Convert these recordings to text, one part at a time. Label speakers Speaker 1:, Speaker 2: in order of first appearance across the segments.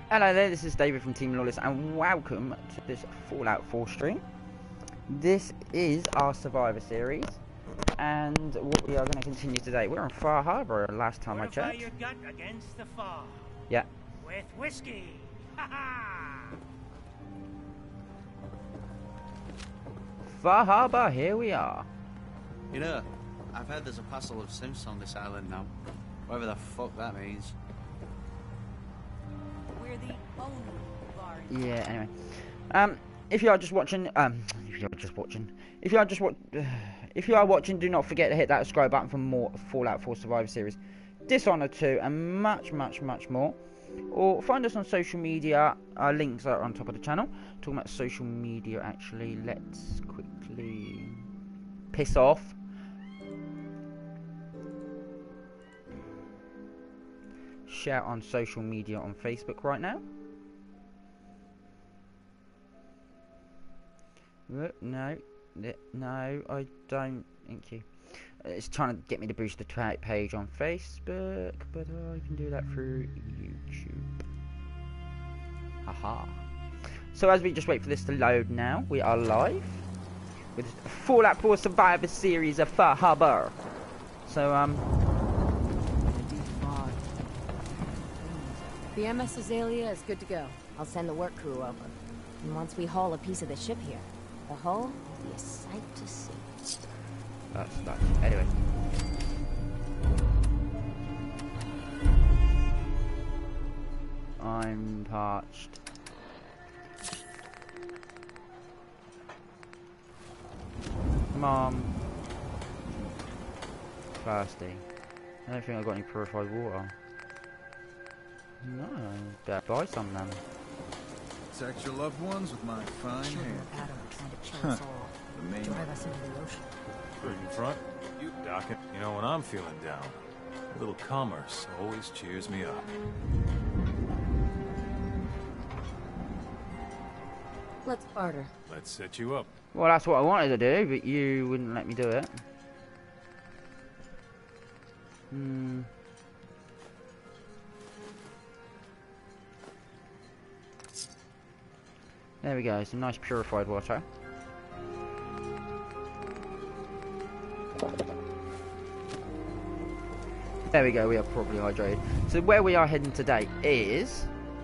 Speaker 1: Hello there, this is David from Team Lawless and welcome to this Fallout 4 stream. This is our Survivor series and what we are going to continue today. We're on Far Harbor last time I checked.
Speaker 2: Your gut against the fog.
Speaker 1: Yeah.
Speaker 2: With whiskey. Ha-ha!
Speaker 1: Far Harbor, here we are.
Speaker 3: You know, I've heard there's a parcel of Sims on this island now. Whatever the fuck that means.
Speaker 4: We're the only bar.
Speaker 1: Yeah, anyway. If you are just watching, if you are watching, do not forget to hit that subscribe button for more Fallout 4 Survivor series, Dishonored 2, and much more. Or find us on social media. Our links are on top of the channel. Talking about social media, actually, let's quickly piss off. Share on social media on Facebook right now. No, I don't. Thank you. It's trying to get me to boost the page on Facebook, but I can do that through YouTube. Haha. So as we just wait for this to load now, we are live with Fallout 4 Survivor series of Far Harbor. So
Speaker 4: The MS Azalea is good to go. I'll send the work crew over. And once we haul a piece of the ship here, the hull will be a sight to see.
Speaker 1: that's anyway. I'm parched. Mom. Thirsty. I don't think I've got any purified water. No, better buy some then.
Speaker 5: Protect your loved ones with my fine hand.
Speaker 4: Adam trying to chill us all.
Speaker 5: The main
Speaker 4: Drive us into the ocean.
Speaker 6: Right in front, you docking. You know, when I'm feeling down, a little commerce always cheers me up.
Speaker 4: Let's barter.
Speaker 6: Let's set you up.
Speaker 1: Well, that's what I wanted to do, but you wouldn't let me do it. There we go, some nice purified water. There we go, we are properly hydrated. So where we are heading today is...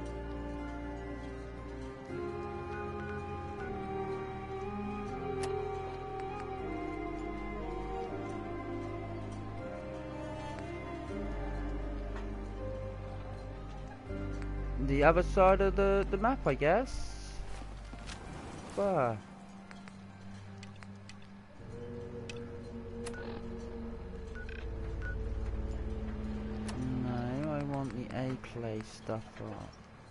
Speaker 1: the other side of the map, I guess. Where? No, I want the A-clay stuff up.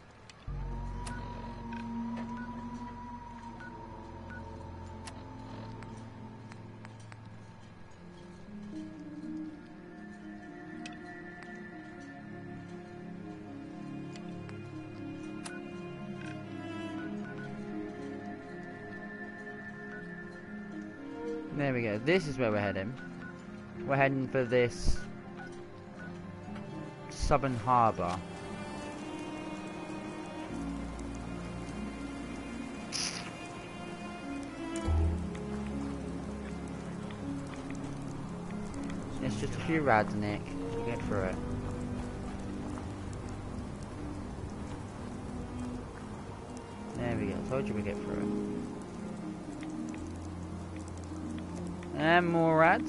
Speaker 1: There we go, this is where we're heading. We're heading for this Southern Harbour. It's just a few rads, Nick. We'll get through it. There we go, told you we'd get through it. And more rads.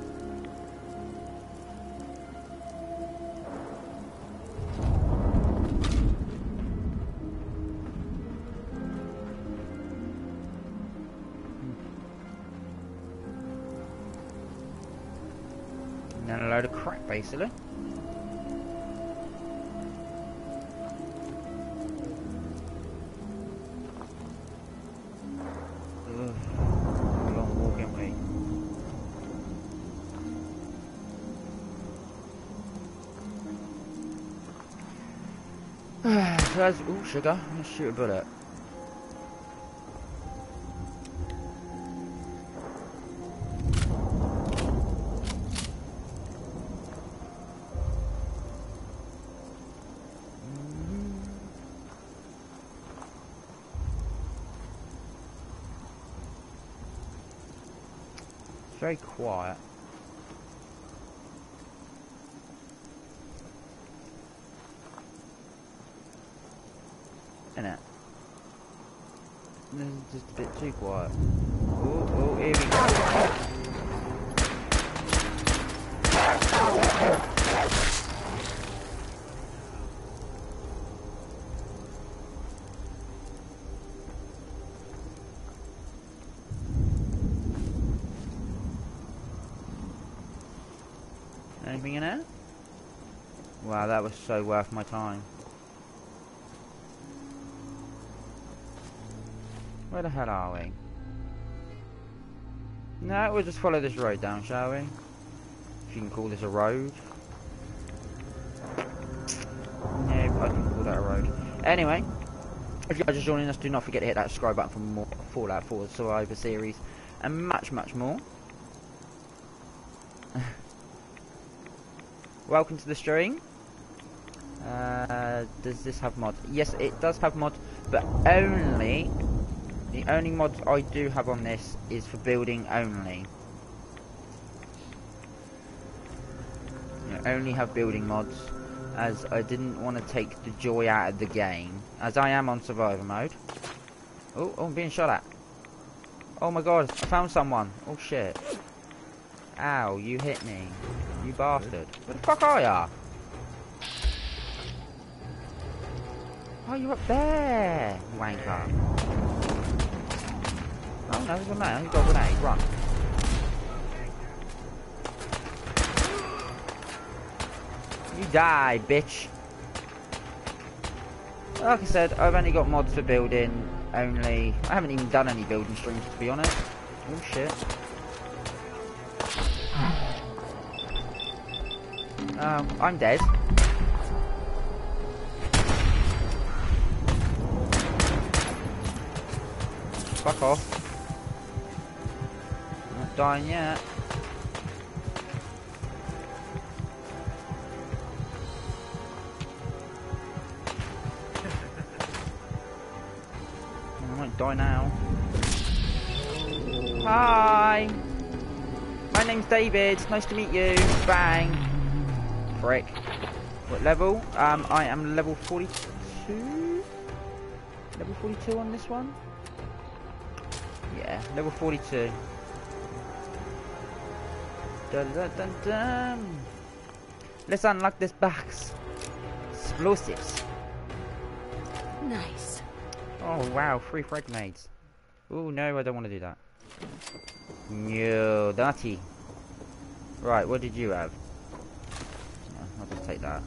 Speaker 1: And then a load of crap, basically. Long walking way. So that's, ooh, sugar. Let's shoot a bullet. It's very quiet. Isn't it? This is just a bit too quiet. Oh, oh, here we go. Anything in it? Wow, that was so worth my time. Where the hell are we? No, we'll just follow this road down, shall we? If you can call this a road. No, I can call that a road. Anyway, if you guys are joining us, do not forget to hit that subscribe button for more Fallout 4 Survivor series and much, much more. Welcome to the stream. Does this have mods? Yes, it does have mods, but only... The only mods I do have on this is for building only. I only have building mods, as I didn't want to take the joy out of the game, as I am on survivor mode. Oh, I'm being shot at. Oh my god, I found someone. Oh shit. Ow, you hit me. You bastard. Where the fuck are ya? Oh, you're up there, you wanker. Oh no, there's a man. He's got a grenade. Run. You die, bitch. Like I said, I've only got mods for building only. I haven't even done any building streams, to be honest. Oh shit. I'm dead. Fuck off. Not dying yet. I might die now. Hi! My name's David. Nice to meet you. Bang. Frick. What level? I am level 42? Level 42 on this one? Yeah, level 42. Dun, dun, dun, dun. Let's unlock this box. Explosives.
Speaker 4: Nice.
Speaker 1: Oh wow, 3 frag grenades. Oh no, I don't want to do that. No, dirty. Right, what did you have? Yeah, I'll just take that.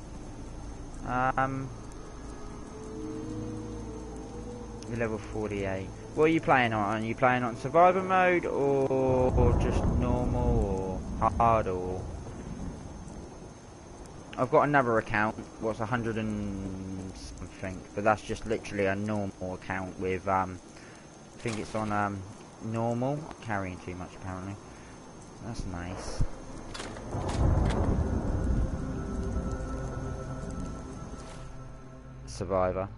Speaker 1: You're level 48. What are you playing on? Are you playing on survivor mode or just normal or hard or? I've got another account. What's 100 and something, but that's just literally a normal account with I think it's on normal. Carrying too much apparently. That's nice. Survivor.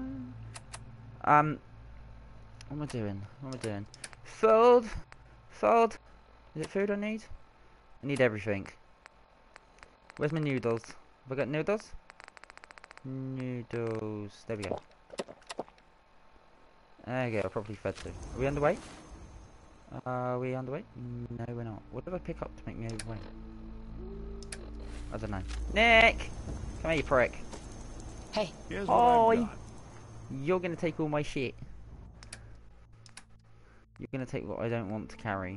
Speaker 1: What am I doing? What am I doing? Food! Food! Is it food I need? I need everything. Where's my noodles? Have I got noodles? Noodles. There we go. There we go, properly fed to. Are we underway? Are we underway? No, we're not. What did I pick up to make me overweight? I don't know. Nick! Come here, you prick.
Speaker 4: Hey.
Speaker 6: Here's what I've got.
Speaker 1: You're gonna take all my shit. You're gonna take what I don't want to carry.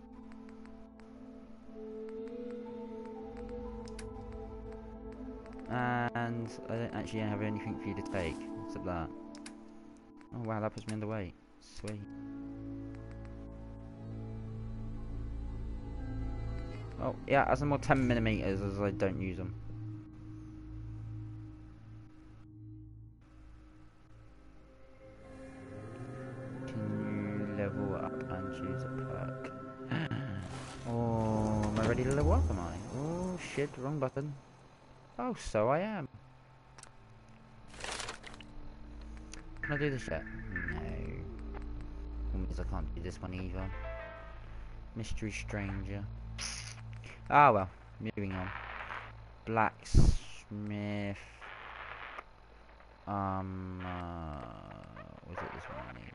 Speaker 1: And I don't actually have anything for you to take, except that. Oh wow, that puts me underweight. Sweet. Oh yeah, add some more 10mm as I don't use them. Level up and choose a perk. Oh, am I ready to level up, am I? Oh shit, wrong button. Oh, so I am. Can I do this yet? No. That means I can't do this one either. Mystery stranger. Ah well, moving on. Blacksmith. Was it this one I need?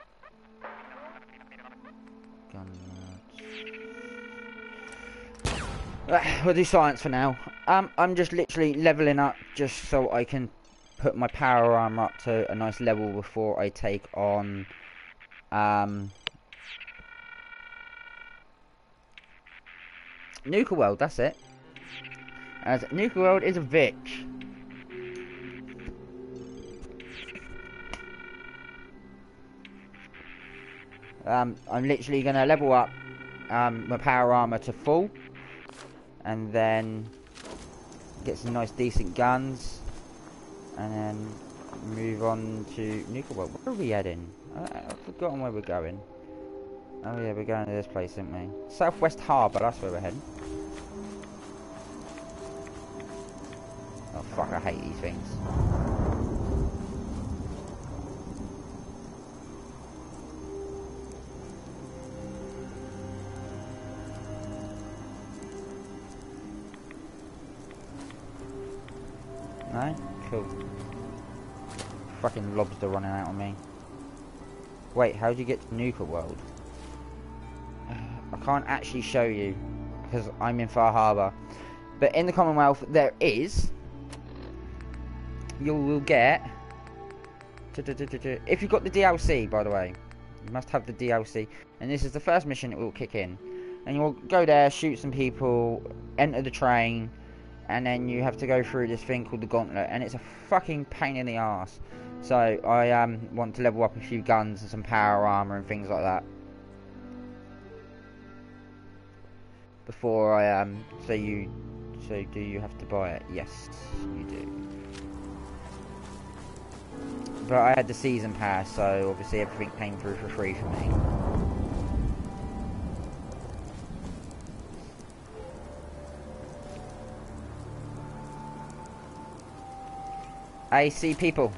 Speaker 1: Gun. We'll do science for now. I'm just literally leveling up just so I can put my power armor up to a nice level before I take on Nuka World, that's it. As Nuka World is a bitch. I'm literally going to level up my power armor to full. And then get some nice decent guns. And then move on to Nuka World. Where are we heading? I've forgotten where we're going. Oh yeah, we're going to this place, aren't we? Southwest Harbour, that's where we're heading. Oh fuck, I hate these things. No? Cool. Fucking lobster running out on me. Wait, how do you get to Nuka World? I can't actually show you because I'm in Far Harbour. But in the Commonwealth there is. You will get. If you've got the DLC, by the way, you must have the DLC. And this is the first mission it will kick in. And you'll go there, shoot some people, enter the train. And then you have to go through this thing called the Gauntlet, and it's a fucking pain in the arse. So I want to level up a few guns and some power armor and things like that before I So do you have to buy it? Yes, you do. But I had the season pass, so obviously everything came through for free for me. I see people.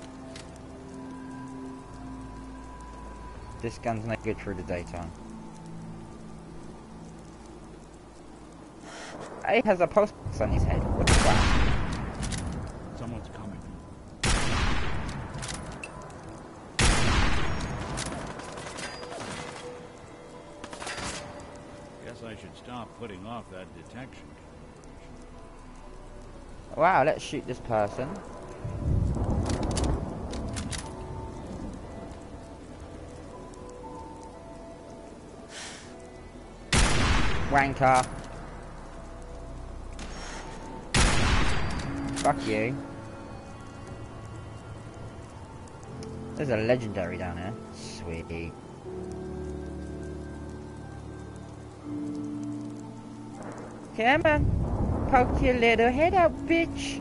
Speaker 1: This gun's not good for the daytime. He has a post box on his head. What the fuck?
Speaker 2: Someone's coming. Guess I should stop putting off that detection.
Speaker 1: Wow, let's shoot this person. Wanker. Fuck you. There's a legendary down here. Sweet. Come on. Poke your little head out, bitch.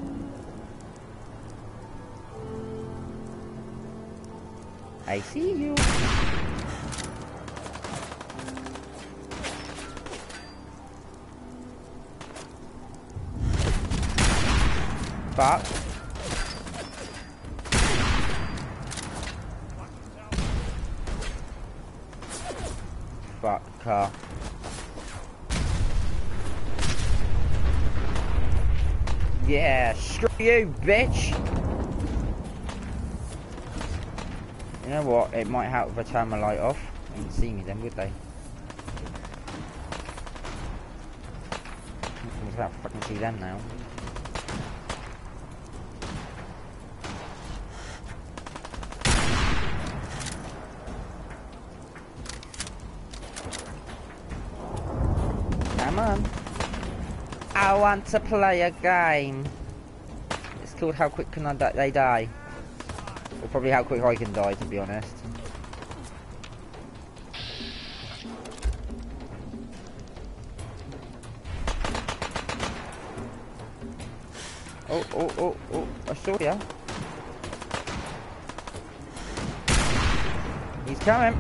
Speaker 1: I see you. Fuck. Fuck car. Yeah, screw you, bitch. You know what? It might help if I turn my light off. They wouldn't see me then, would they? I can't fucking see them now. Come on. I want to play a game. It's called How Quick Can They Die? Or probably How Quick I Can Die, to be honest. Oh, I saw ya. He's coming.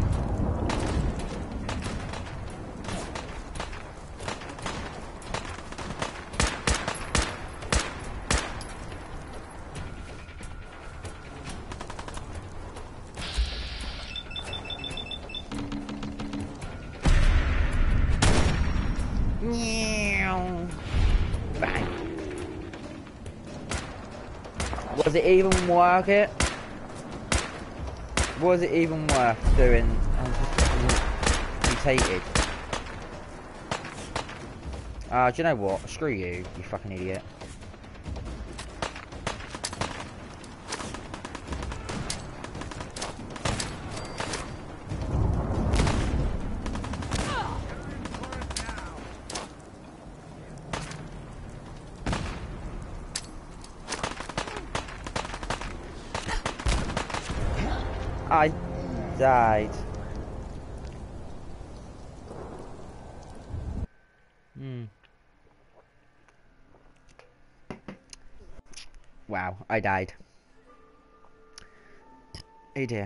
Speaker 1: Bang. Was it even worth it? Was it even worth doing? I was just mutated. Do you know what? Screw you, you fucking idiot. I died. Wow, I died. Oh dear.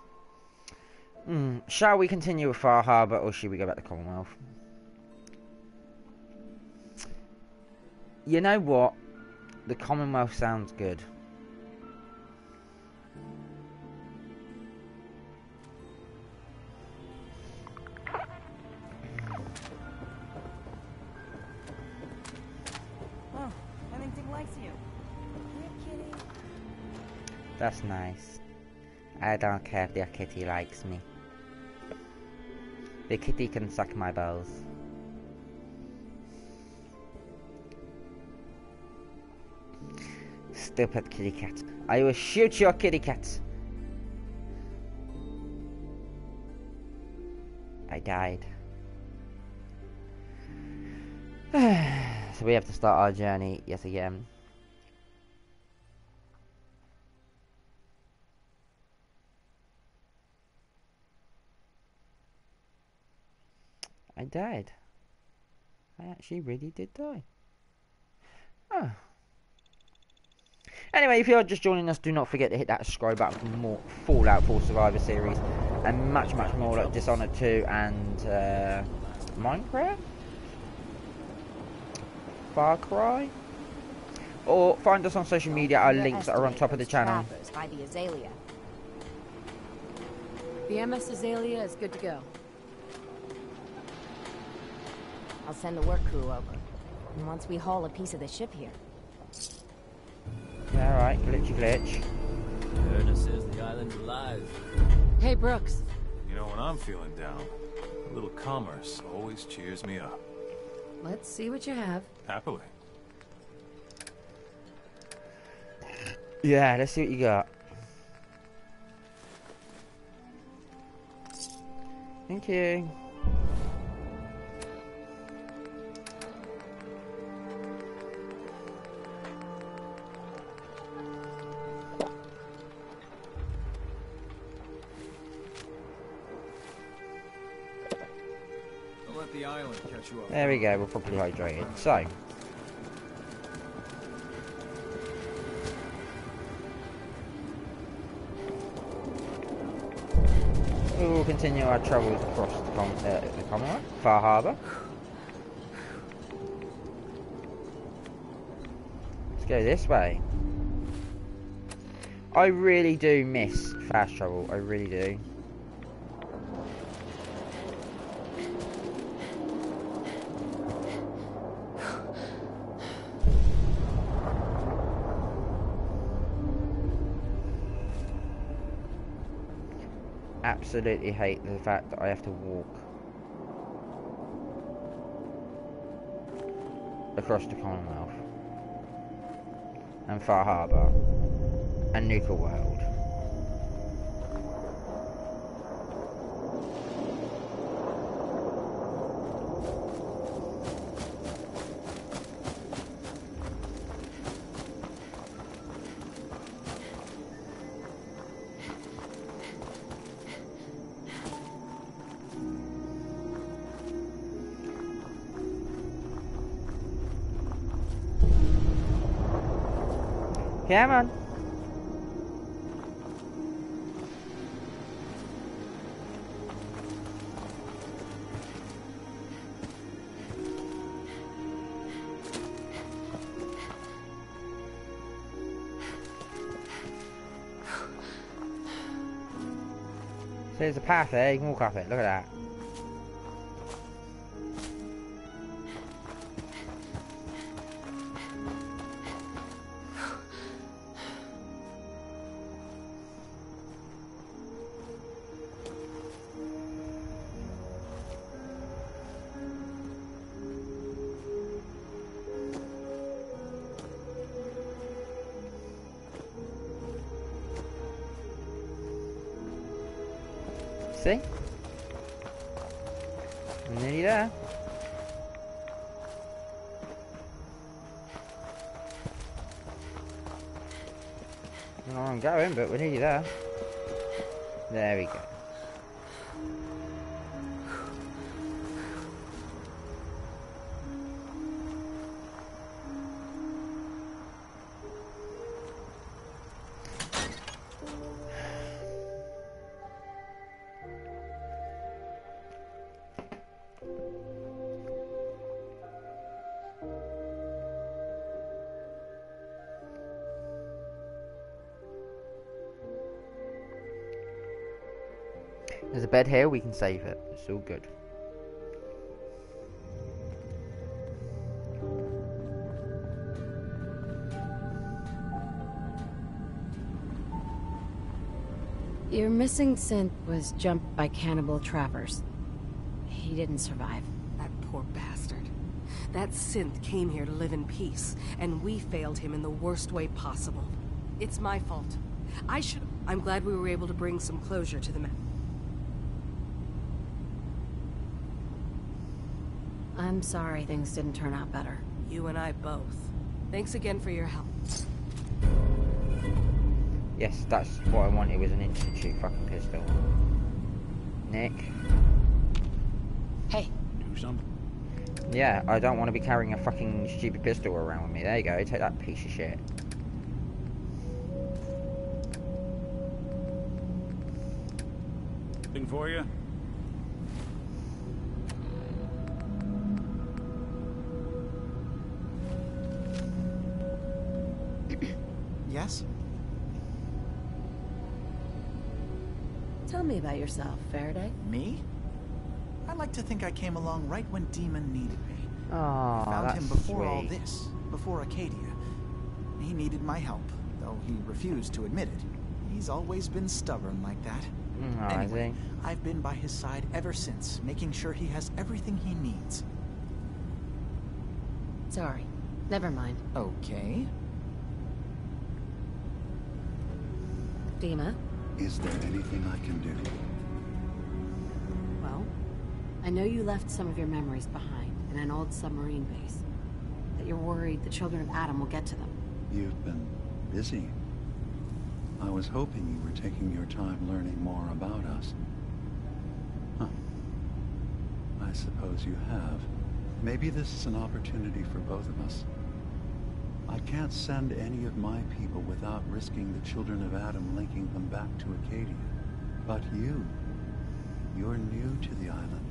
Speaker 1: Shall we continue with Far Harbor or should we go back to Commonwealth? You know what? The Commonwealth sounds good. That's nice. I don't care if the kitty likes me. The kitty can suck my balls. Stupid kitty cat. I will shoot your kitty cat. I died. So we have to start our journey yet again. I died. I actually really did die. Oh. Anyway, if you're just joining us, do not forget to hit that subscribe button for more Fallout 4 Survivor series and much more like Dishonored 2 and Minecraft? Far Cry? Or find us on social media, our links are on top of the channel.
Speaker 4: By the Azalea.
Speaker 7: The MS Azalea is good to go.
Speaker 4: I'll send the work crew over. And once we haul a piece of the ship here.
Speaker 1: Yeah, alright, glitch.
Speaker 8: Ernest says the island's alive.
Speaker 7: Hey, Brooks.
Speaker 6: You know, when I'm feeling down, a little commerce always cheers me up.
Speaker 7: Let's see what you have.
Speaker 6: Happily.
Speaker 1: Yeah, let's see what you got. Thank you.
Speaker 5: Don't let the island catch you up.
Speaker 1: There we go, we're properly hydrated. So. We will continue our travels across the Commonwealth, Far Harbor. Let's go this way. I really do miss fast travel, I really do. Absolutely hate the fact that I have to walk across the Commonwealth and Far Harbor and Nuka World. Come on. So there's a path there, you can walk up it, look at that. See? We're nearly there. I don't know where I'm going, but we're nearly there. There we go. There's a bed here, we can save it. It's all good.
Speaker 7: Your missing synth was jumped by cannibal trappers. He didn't survive.
Speaker 9: That poor bastard. That synth came here to live in peace, and we failed him in the worst way possible. It's my fault. I'm glad we were able to bring some closure to the matter.
Speaker 7: I'm sorry things didn't turn out better.
Speaker 9: You and I both. Thanks again for your help.
Speaker 1: Yes, that's what I wanted, was an instant shoot fucking pistol. Nick?
Speaker 7: Hey.
Speaker 2: Do something.
Speaker 1: Yeah, I don't want to be carrying a fucking stupid pistol around with me. There you go, take that piece of shit.
Speaker 2: Something for you?
Speaker 10: Yes?
Speaker 7: Tell me about yourself, Faraday.
Speaker 10: Me? I like to think I came along right when Demon needed me.
Speaker 1: Oh,
Speaker 10: Found
Speaker 1: that's
Speaker 10: him before
Speaker 1: sweet.
Speaker 10: all this, before Acadia. He needed my help, though he refused to admit it. He's always been stubborn like that. Anyway, I've been by his side ever since, making sure he has everything he needs.
Speaker 7: Sorry. Never mind.
Speaker 10: Okay.
Speaker 7: Dima?
Speaker 11: Is there anything I can do?
Speaker 7: Well, I know you left some of your memories behind in an old submarine base. That you're worried the children of Adam will get to them.
Speaker 11: You've been busy. I was hoping you were taking your time learning more about us. Huh. I suppose you have. Maybe this is an opportunity for both of us. I can't send any of my people without risking the children of Adam linking them back to Acadia. But you're new to the island.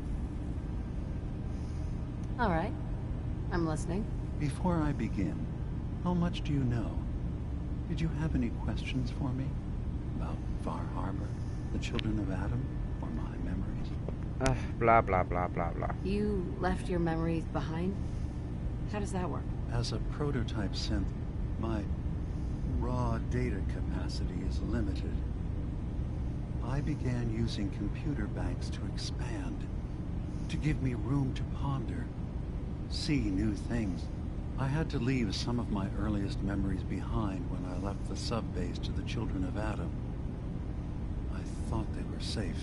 Speaker 7: All right. I'm listening.
Speaker 11: Before I begin, how much do you know? Did you have any questions for me? About Far Harbor, the children of Adam, or my memories?
Speaker 1: Blah, blah, blah, blah, blah.
Speaker 7: You left your memories behind? How does that work?
Speaker 11: As a prototype synth, my raw data capacity is limited. I began using computer banks to expand, to give me room to ponder, see new things. I had to leave some of my earliest memories behind when I left the sub-base to the children of Adam. I thought they were safe.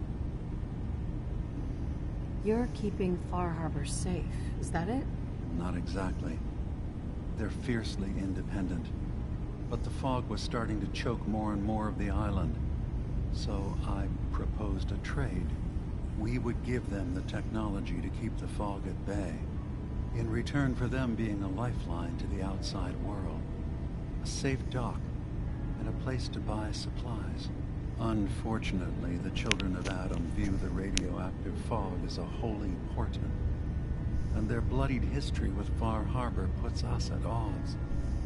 Speaker 7: You're keeping Far Harbor safe, is that it?
Speaker 11: Not exactly. They're fiercely independent. But the fog was starting to choke more and more of the island. So I proposed a trade. We would give them the technology to keep the fog at bay, in return for them being a lifeline to the outside world. A safe dock, and a place to buy supplies. Unfortunately, the children of Adam view the radioactive fog as a holy portent, and their bloodied history with Far Harbor puts us at odds.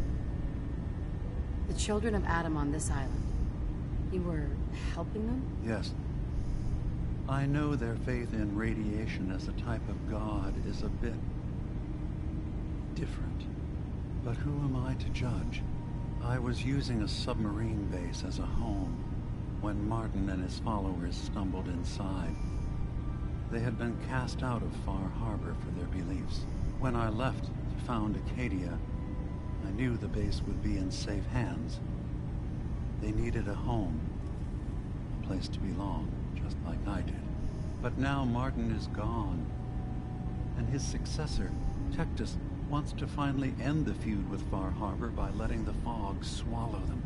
Speaker 7: The children of Adam on this island. You were helping them?
Speaker 11: Yes. I know their faith in radiation as a type of god is a bit different. But who am I to judge? I was using a submarine base as a home when Martin and his followers stumbled inside. They had been cast out of Far Harbor for their beliefs. When I left to found Acadia, I knew the base would be in safe hands. They needed a home, a place to belong, just like I did. But now Martin is gone, and his successor, Tectus, wants to finally end the feud with Far Harbor by letting the fog swallow them.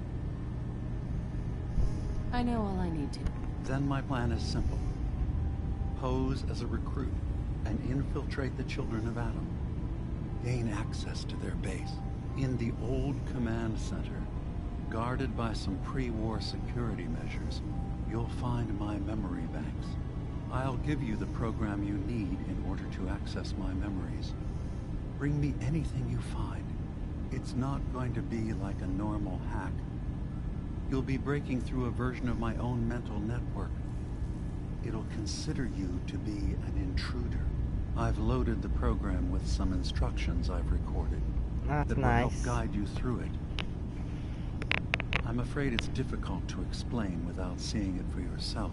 Speaker 7: I know all I need to.
Speaker 11: Then my plan is simple. Pose as a recruit and infiltrate the Children of Adam. Gain access to their base in the old command center. Guarded by some pre-war security measures, you'll find my memory banks. I'll give you the program you need in order to access my memories. Bring me anything you find. It's not going to be like a normal hack. You'll be breaking through a version of my own mental network. It'll consider you to be an intruder. I've loaded the program with some instructions I've recorded that will help guide you through it. I'm afraid it's difficult to explain without seeing it for yourself.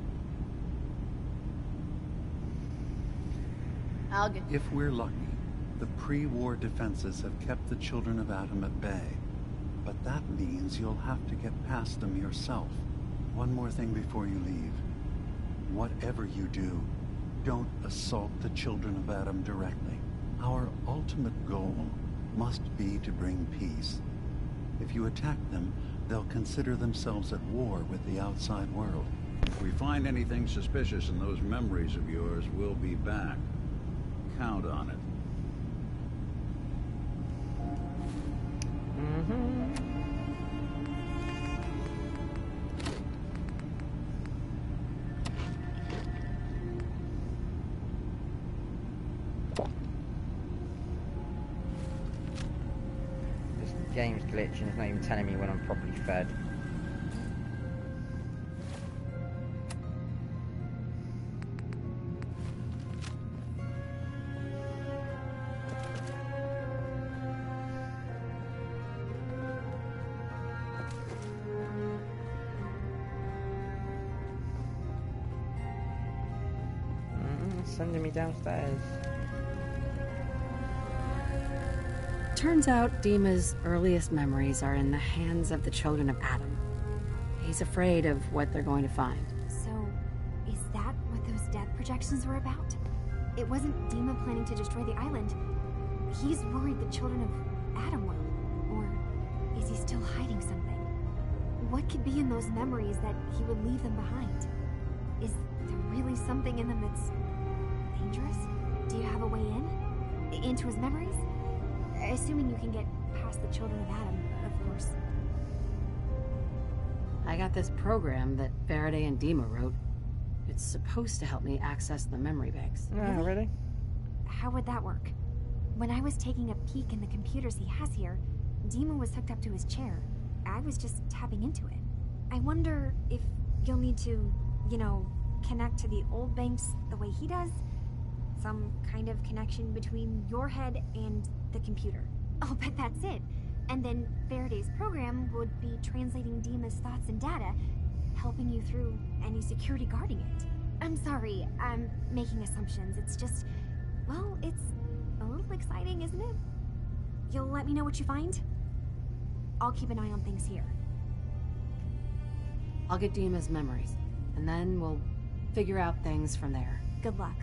Speaker 11: If we're lucky, the pre-war defenses have kept the Children of Adam at bay. But that means you'll have to get past them yourself. One more thing before you leave. Whatever you do, don't assault the Children of Adam directly. Our ultimate goal must be to bring peace. If you attack them, they'll consider themselves at war with the outside world.
Speaker 2: If we find anything suspicious in those memories of yours, we'll be back. Count on it.
Speaker 1: This game's glitching, it's not even telling me when I'm properly fed. Sending me downstairs.
Speaker 7: Turns out Dima's earliest memories are in the hands of the Children of Adam. He's afraid of what they're going to find.
Speaker 12: So, is that what those death projections were about? It wasn't Dima planning to destroy the island. He's worried the Children of Adam will. Or is he still hiding something? What could be in those memories that he would leave them behind? Is there really something in them that's dangerous? Do you have a way in? Into his memories? Assuming you can get past the Children of Adam, of course.
Speaker 7: I got this program that Faraday and Dima wrote. It's supposed to help me access the memory banks.
Speaker 1: Oh, really?
Speaker 12: How would that work? When I was taking a peek in the computers he has here, Dima was hooked up to his chair. I was just tapping into it. I wonder if you'll need to, connect to the old banks the way he does? Some kind of connection between your head and the computer. I'll bet that's it. And then Faraday's program would be translating Dima's thoughts and data, helping you through any security guarding it. I'm sorry, I'm making assumptions. It's just, well, it's a little exciting, isn't it? You'll let me know what you find? I'll keep an eye on things here.
Speaker 7: I'll get Dima's memories, and then we'll figure out things from there.
Speaker 12: Good luck.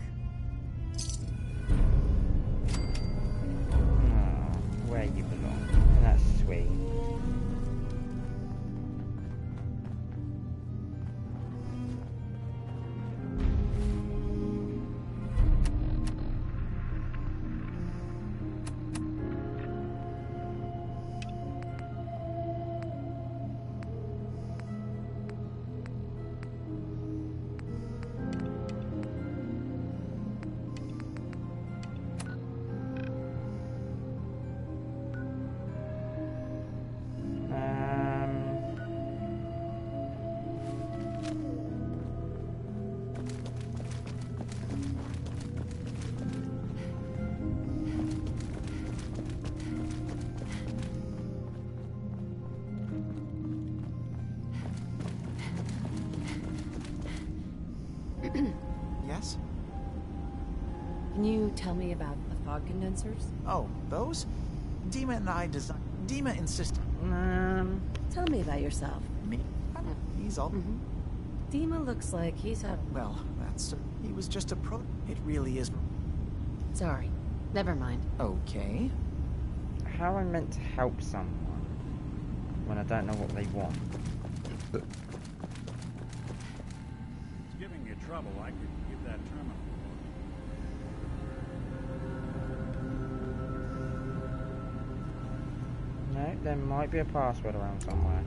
Speaker 1: Where you belong. That's sweet.
Speaker 10: Yes?
Speaker 7: Can you tell me about the fog condensers?
Speaker 10: Oh, those? Dima and I designed... Dima insisted.
Speaker 7: Tell me about yourself.
Speaker 10: Me? He's all...
Speaker 7: Dima looks like he's having...
Speaker 10: Well, he was just a pro... It really is...
Speaker 7: Sorry. Never mind.
Speaker 10: Okay.
Speaker 1: How am I meant to help someone when I don't know what they want?
Speaker 2: It's giving you trouble. I could give that terminal.
Speaker 1: No, there might be a password around somewhere.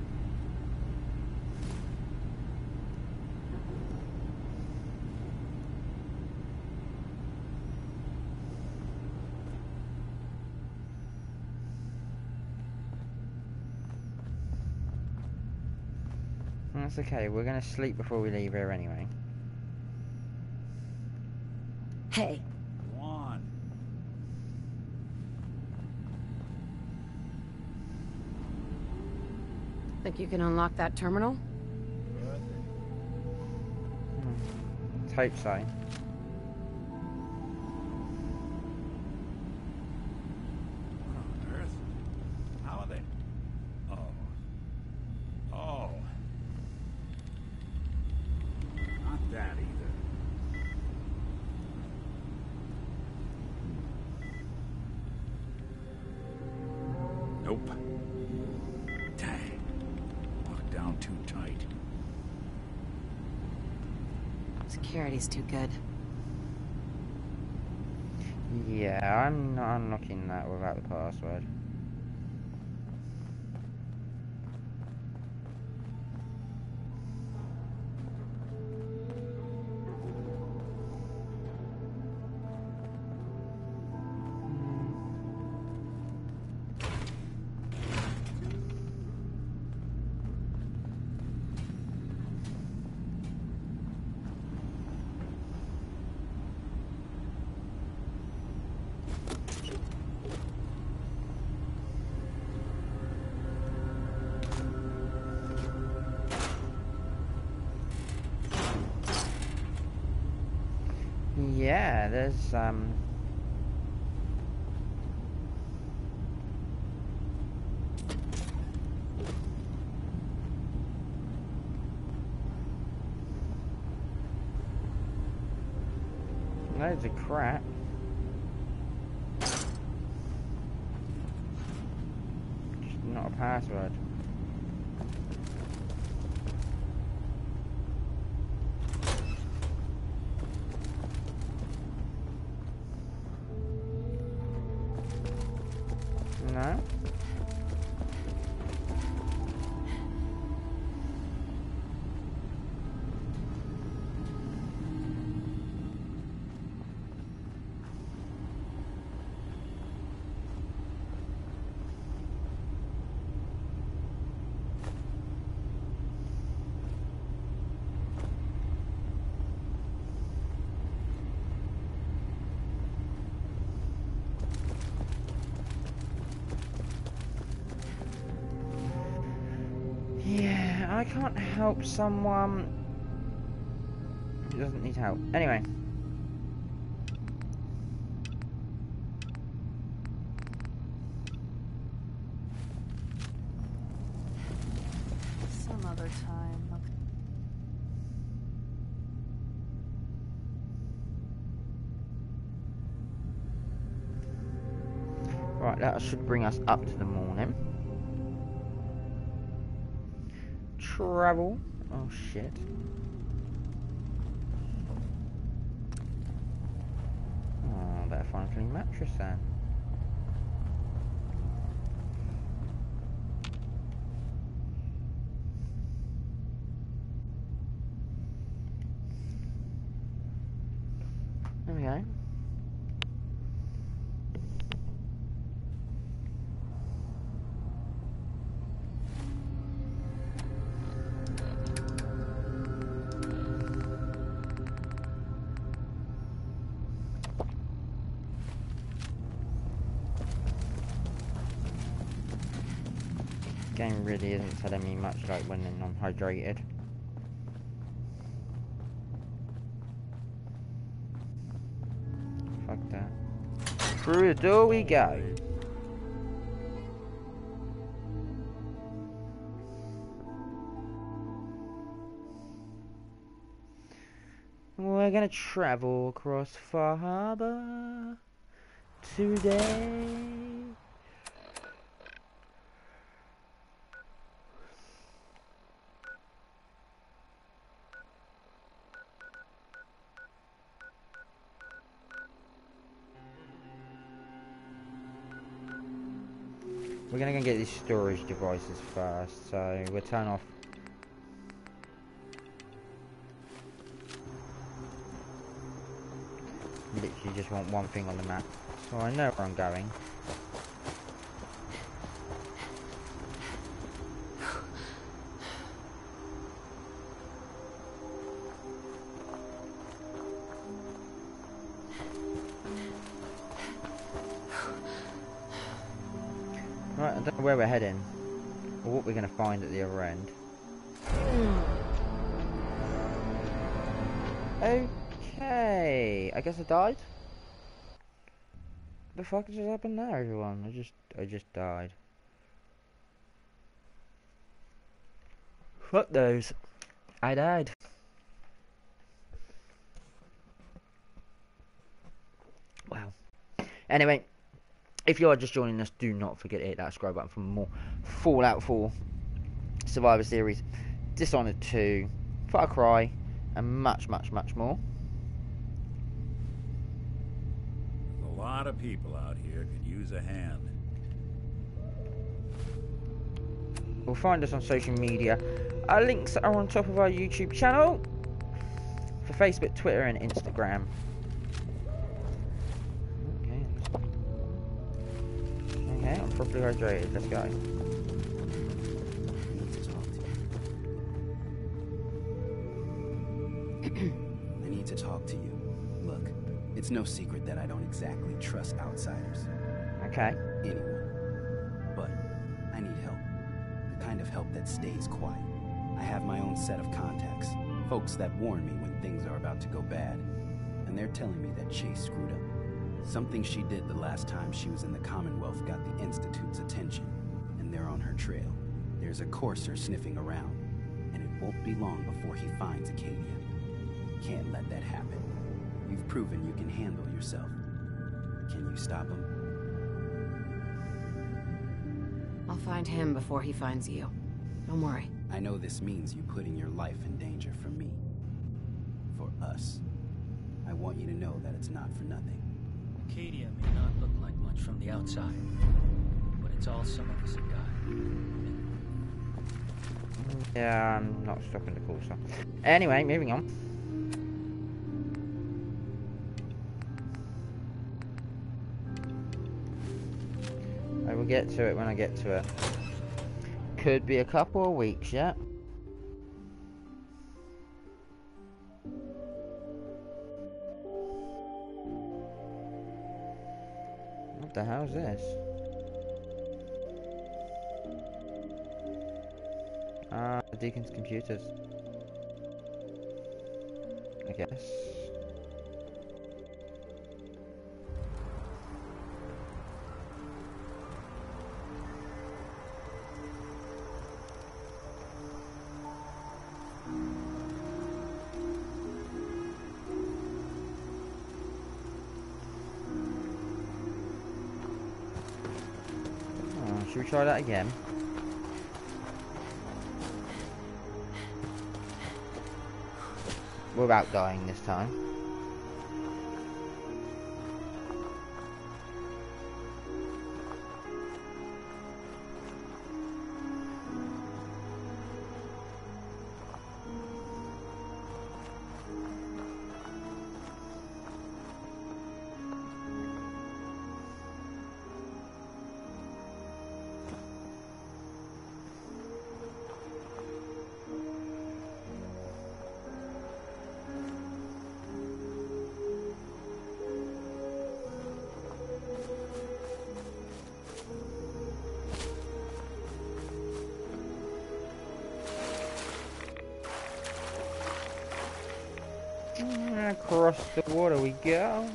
Speaker 1: That's okay, we're gonna sleep before we leave here anyway.
Speaker 7: Hey.
Speaker 2: Go on.
Speaker 7: Think you can unlock that terminal?
Speaker 1: Let's hope so.
Speaker 2: Nope. Dang. Locked down too tight.
Speaker 7: Security's too good.
Speaker 1: Yeah, I'm not unlocking that without the password. Yeah, there's loads of crap. Just not a password. No. Yeah, I can't help someone who doesn't need help. Anyway.
Speaker 13: Some other time.
Speaker 1: Right, that should bring us up to the morning. Travel. Oh shit. Oh, better find a clean mattress then. There we go. Game really isn't telling me much like when I'm hydrated. Fuck that. Through the door we go. we're gonna travel across Far Harbor today. We're gonna go get these storage devices first, so we'll turn off. Literally just want one thing on the map, so I know where I'm going. Right, I don't know where we're heading, or what we're going to find at the other end. Okay, I guess I died? The fuck just happened there, everyone? I just died. Fuck those. I died. Wow. Anyway, if you are just joining us, do not forget to hit that subscribe button for more Fallout 4, Survivor Series, Dishonored 2, Far Cry, and much, much, much more.
Speaker 2: A lot of people out here could use a hand.
Speaker 1: We'll find us on social media. Our links are on top of our YouTube channel for Facebook, Twitter, and Instagram. Okay, I'm properly hydrated. Let's go.
Speaker 13: I need to talk to you. Look, it's no secret that I don't exactly trust outsiders.
Speaker 1: Okay.
Speaker 13: Anyone. But I need help. The kind of help that stays quiet. I have my own set of contacts. Folks that warn me when things are about to go bad. And they're telling me that Chase screwed up. Something she did the last time she was in the Commonwealth got the Institute's attention, and they're on her trail. There's a courser sniffing around, and it won't be long before he finds Acadia. Can't let that happen. You've proven you can handle yourself. Can you stop him?
Speaker 7: I'll find him before he finds you. Don't worry.
Speaker 13: I know this means you putting your life in danger for me. For us. I want you to know that it's not for nothing.
Speaker 14: Acadia may not look like much from the outside, but it's all some of us have got.
Speaker 1: Yeah, I'm not stopping the course. Anyway, moving on. I will get to it when I get to it. Could be a couple of weeks yet. What the hell is this? Deacon's computers. I guess. Should we try that again? Without dying this time. Across the water we go.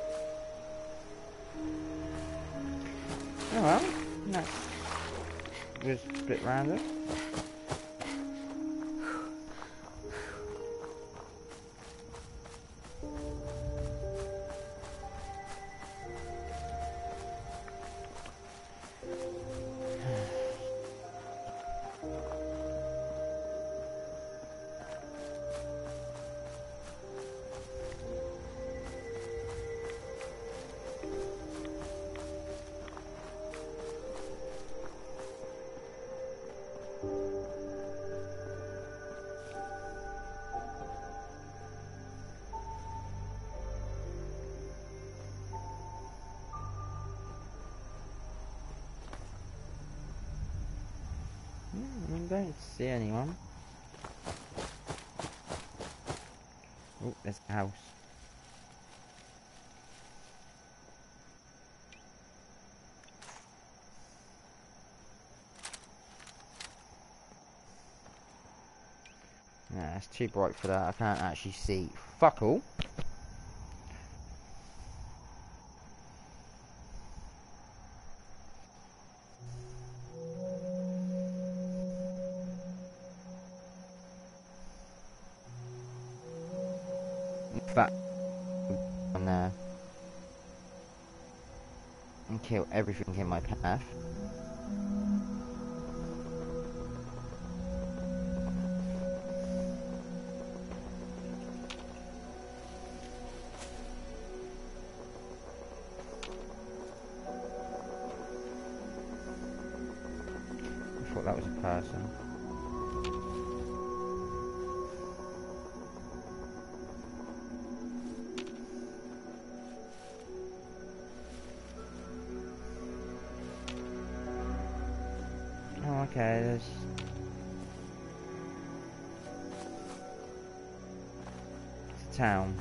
Speaker 1: Oh well, was a bit random. I don't see anyone. Oh, there's a house. Nah, it's too bright for that. I can't actually see fuck all. That on there and kill everything in my path. I thought that was a person. Okay, there's... It's a town.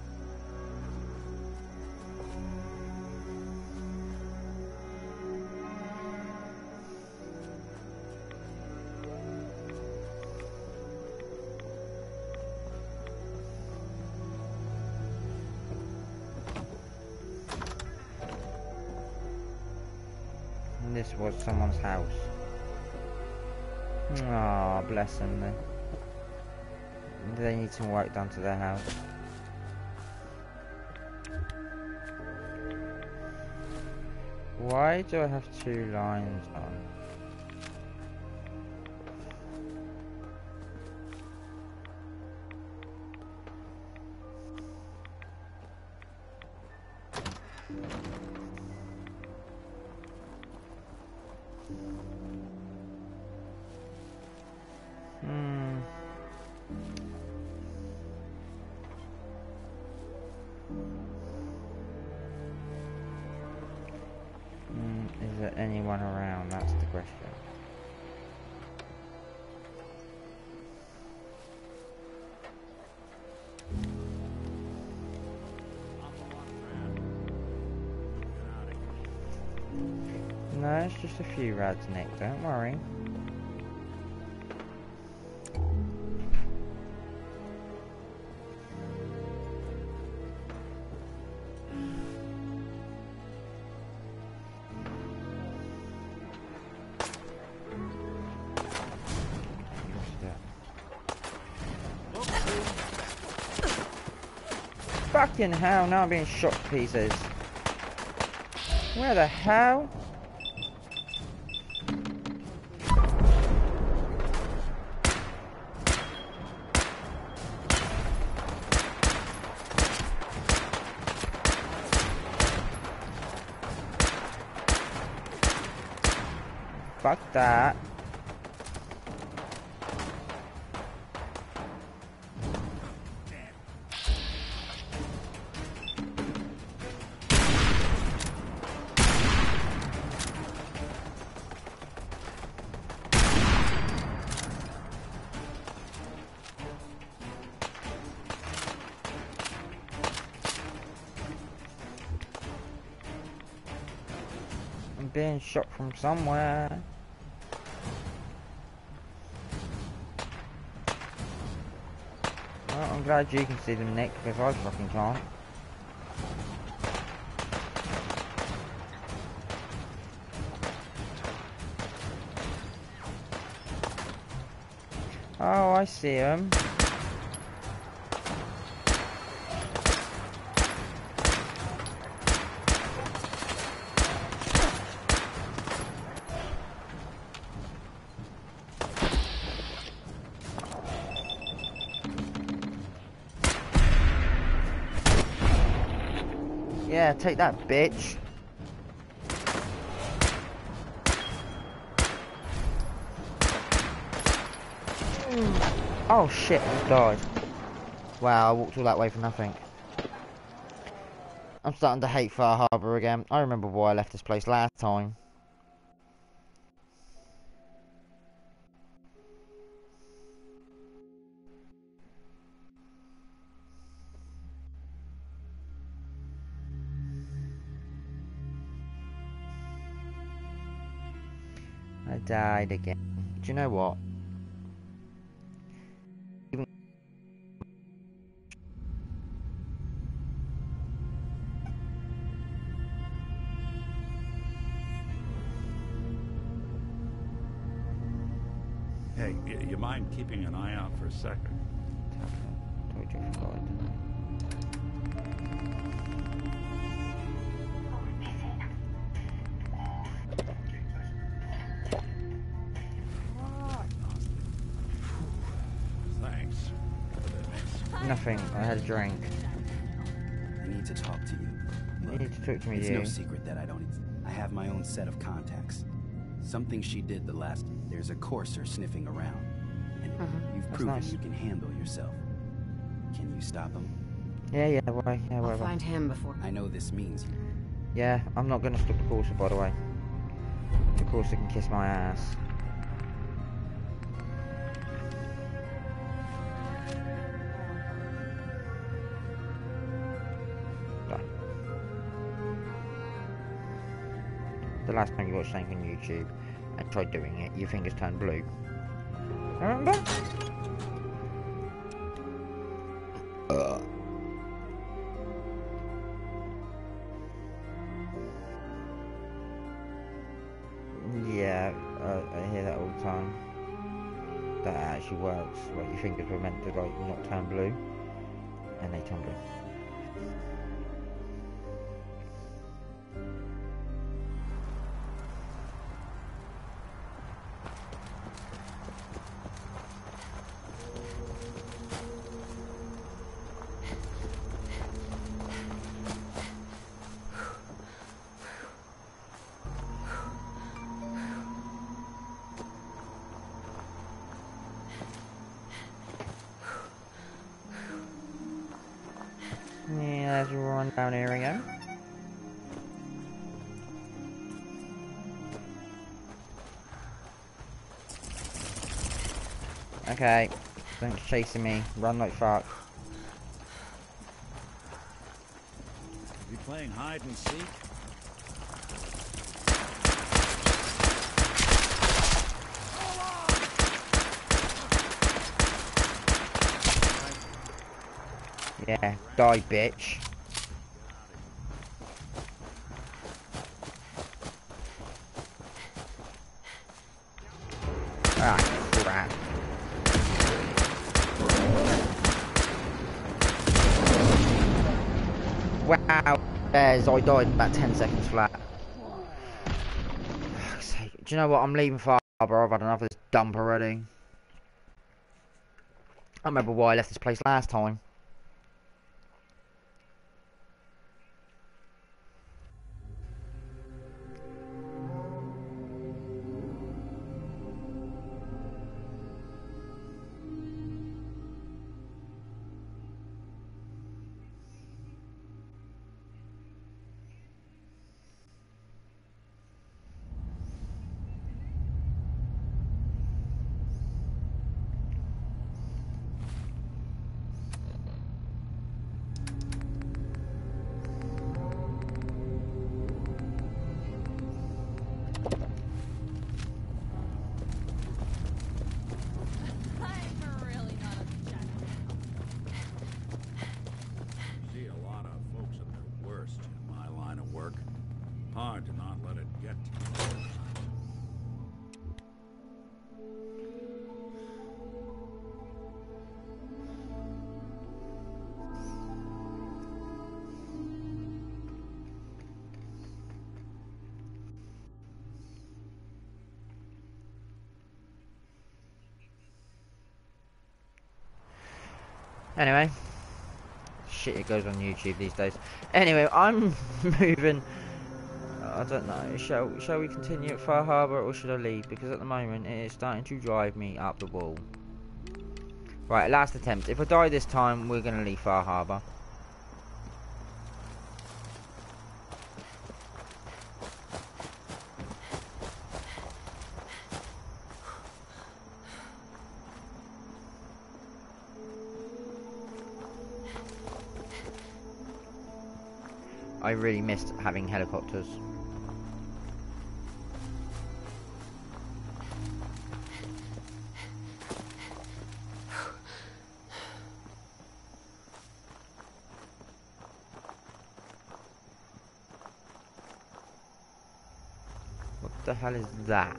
Speaker 1: And this was someone's house. Ah, bless them then. They need some work done to their house. Why do I have 2 lines on? Is there anyone around? That's the question. No, it's just a few rads, Nick. Don't worry. Fucking hell, now I'm being shot to pieces. Where the hell? Fuck that. I'm being shot from somewhere. Well, I'm glad you can see them, Nick, because I fucking can't. Oh, I see him. Yeah, take that, bitch. Oh shit, I just died. Wow, I walked all that way for nothing. I'm starting to hate Far Harbor again. I remember why I left this place last time. I died again. Do you know what?
Speaker 15: Hey, you mind keeping an eye out for a second?
Speaker 1: Told you I forgot it, didn't I?
Speaker 15: Thanks.
Speaker 1: Nothing. I had a drink.
Speaker 13: I need to talk to you. Look,
Speaker 1: you need to talk to me,
Speaker 13: it's
Speaker 1: you.
Speaker 13: no secret that I have my own set of contacts. Something she did the last... There's a courser sniffing around. And you've proven
Speaker 1: nice.
Speaker 13: you can handle yourself. Can you stop him?
Speaker 1: Yeah, why? Yeah, whatever.
Speaker 7: I'll find him before...
Speaker 13: I know this means you.
Speaker 1: Yeah, I'm not gonna stop the courser, by the way. The courser can kiss my ass. The last time you watched something on YouTube and tried doing it, your fingers turned blue. Remember? Yeah, I hear that all the time. That actually works. Like your fingers were meant to like not turn blue, and they turn blue. Yeah, let's run down here again. Okay, thanks for chasing me. Run like fuck.
Speaker 15: You playing hide and seek?
Speaker 1: Yeah, die, bitch. Ah, crap. Wow, there's I died in about 10 seconds flat. Fuck's sake. Do you know what? I'm leaving Far Harbor. I've had enough of this dump already. I remember why I left this place last time. Anyway. Shit, it goes on YouTube these days. Anyway, I'm moving. I don't know. Shall we continue at Far Harbor or should I leave? Because at the moment it is starting to drive me up the wall. Right, last attempt. If I die this time, we're going to leave Far Harbor. I really missed having helicopters. What the hell is that?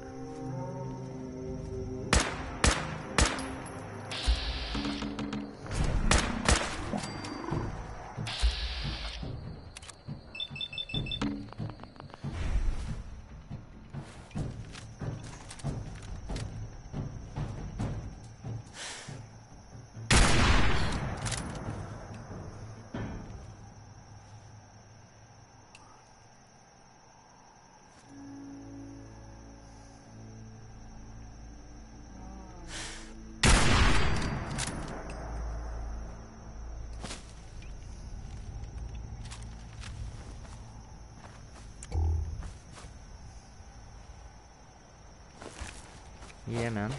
Speaker 1: Yeah, man.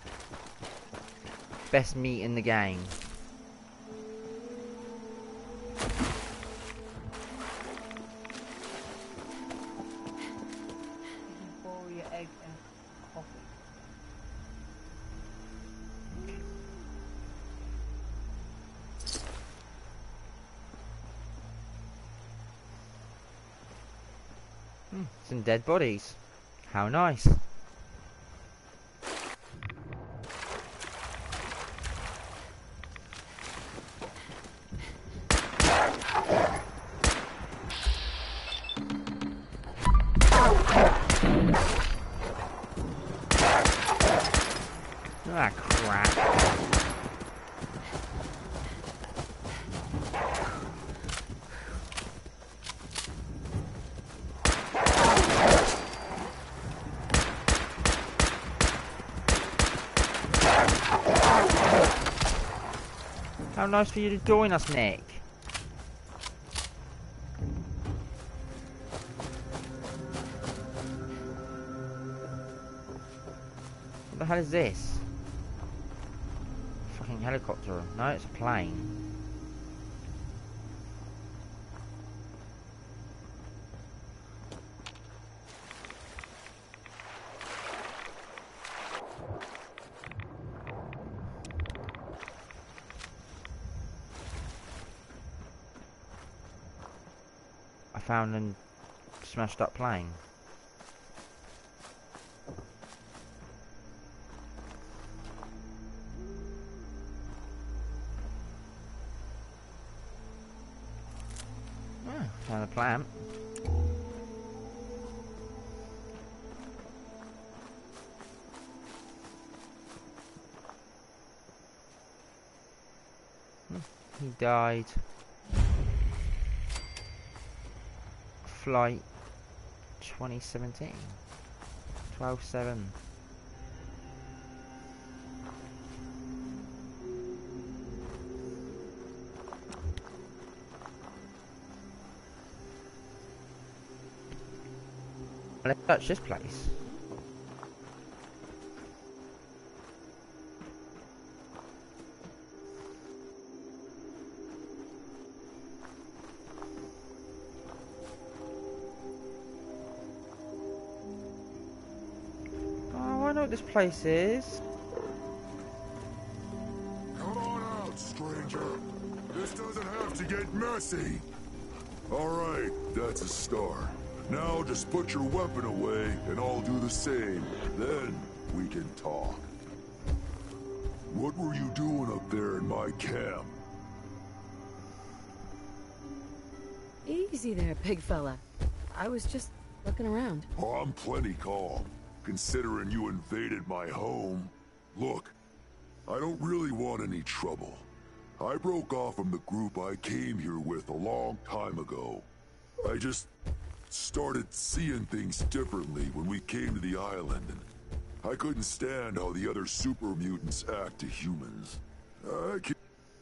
Speaker 1: Best meat in the game.
Speaker 16: Boil your egg and coffee.
Speaker 1: Some dead bodies. How nice. Ah, crap. How nice for you to join us, Nick. What the hell is this? Fucking helicopter. No, it's a plane. I found a smashed up plane. Found a plant. He died. Flight 2017. 12/7. Let's touch this place. Oh, I know what this place is.
Speaker 17: Come on out, stranger. This doesn't have to get messy. All right, that's a start. Now just put your weapon away, and I'll do the same. Then we can talk. What were you doing up there in my camp?
Speaker 7: Easy there, big fella. I was just looking around.
Speaker 17: Oh, I'm plenty calm, considering you invaded my home. Look, I don't really want any trouble. I broke off from the group I came here with a long time ago. I just started seeing things differently when we came to the island, and I couldn't stand how the other super mutants act to humans. I can't...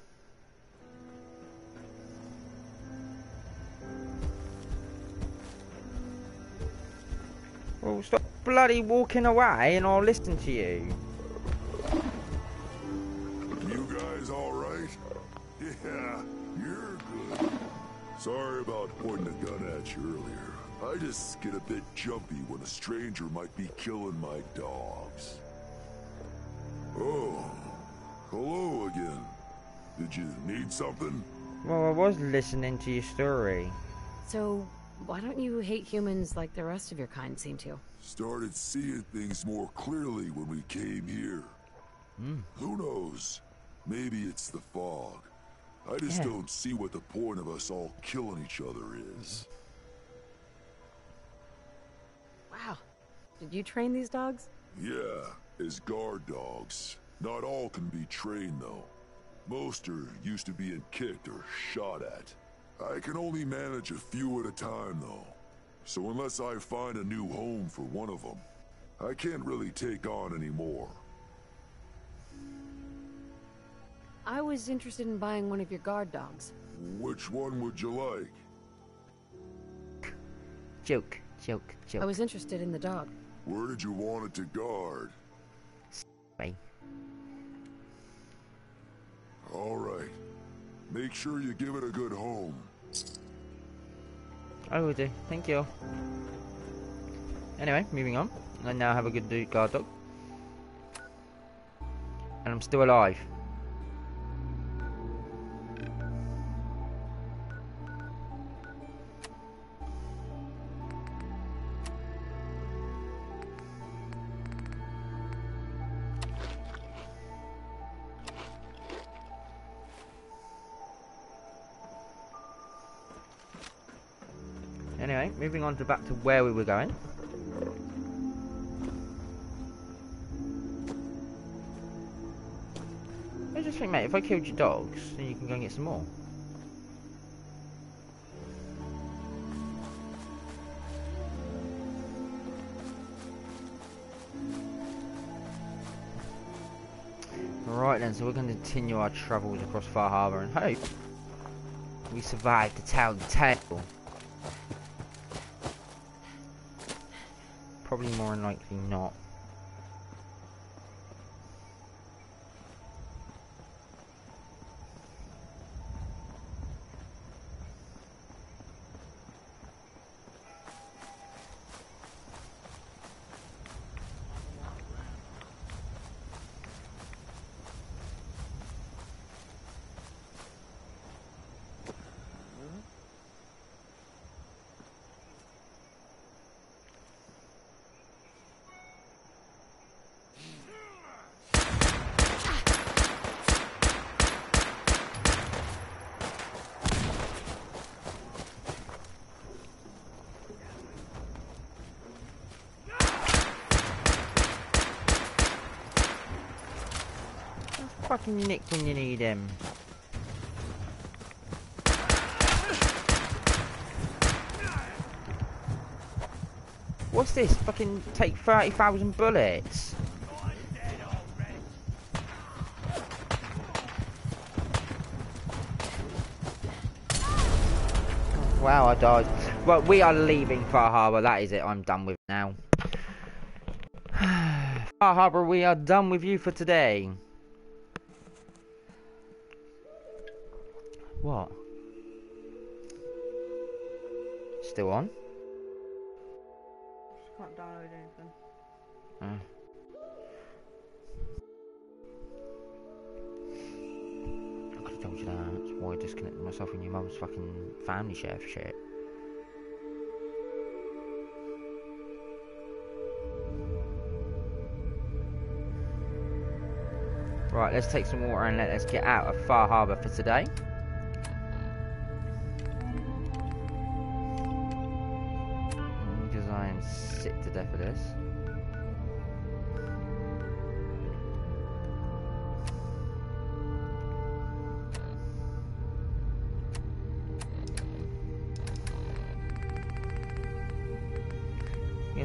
Speaker 1: Well, stop bloody walking away and I'll listen to you.
Speaker 17: You guys alright? Yeah, you're good. Sorry about pointing a gun at you earlier. I just get a bit jumpy when a stranger might be killing my dogs. Oh, hello again. Did you need something?
Speaker 1: Well, I was listening to your story.
Speaker 7: So, why don't you hate humans like the rest of your kind seem to?
Speaker 17: Started seeing things more clearly when we came here. Who knows? Maybe it's the fog. I just don't see what the point of us all killing each other is.
Speaker 7: Wow. Did you train these dogs?
Speaker 17: Yeah, as guard dogs. Not all can be trained, though. Most are used to being kicked or shot at. I can only manage a few at a time, though. So unless I find a new home for one of them, I can't really take on any more.
Speaker 7: I was interested in buying one of your guard dogs.
Speaker 17: Which one would you like?
Speaker 1: Joke.
Speaker 7: I was interested in the dog.
Speaker 17: Where did you want it to guard?
Speaker 1: Bye.
Speaker 17: All right. Make sure you give it a good home.
Speaker 1: I will do. Thank you. Anyway, moving on. I now have a good guard dog. And I'm still alive. Anyway, moving on to back to where we were going. I just think, mate, if I killed your dogs, then you can go and get some more. Right then, so we're going to continue our travels across Far Harbor and hope we survive to tell the tale. Probably more than likely not. Fucking nick when you need him. What's this? Fucking take 30,000 bullets. Wow, I died. Well, we are leaving Far Harbor. That is it. I'm done with it now. Far Harbor, we are done with you for today. What? Still on?
Speaker 16: Can't download anything.
Speaker 1: I could have told you that. That's why I disconnected myself from your mum's fucking family share for shit. Right, let's take some water and let's get out of Far Harbor for today. Because I am sick to death of this.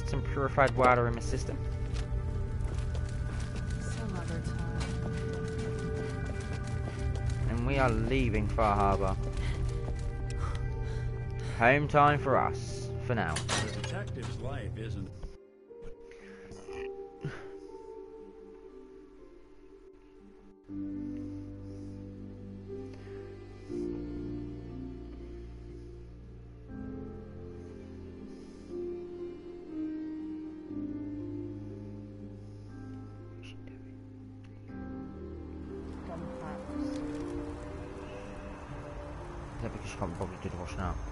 Speaker 1: get some purified water in my system.
Speaker 16: Some other time.
Speaker 1: And we are leaving Far Harbor. Home time for us, for now.
Speaker 15: The detective's life isn't...
Speaker 1: Is that because she can't probably do the washing up?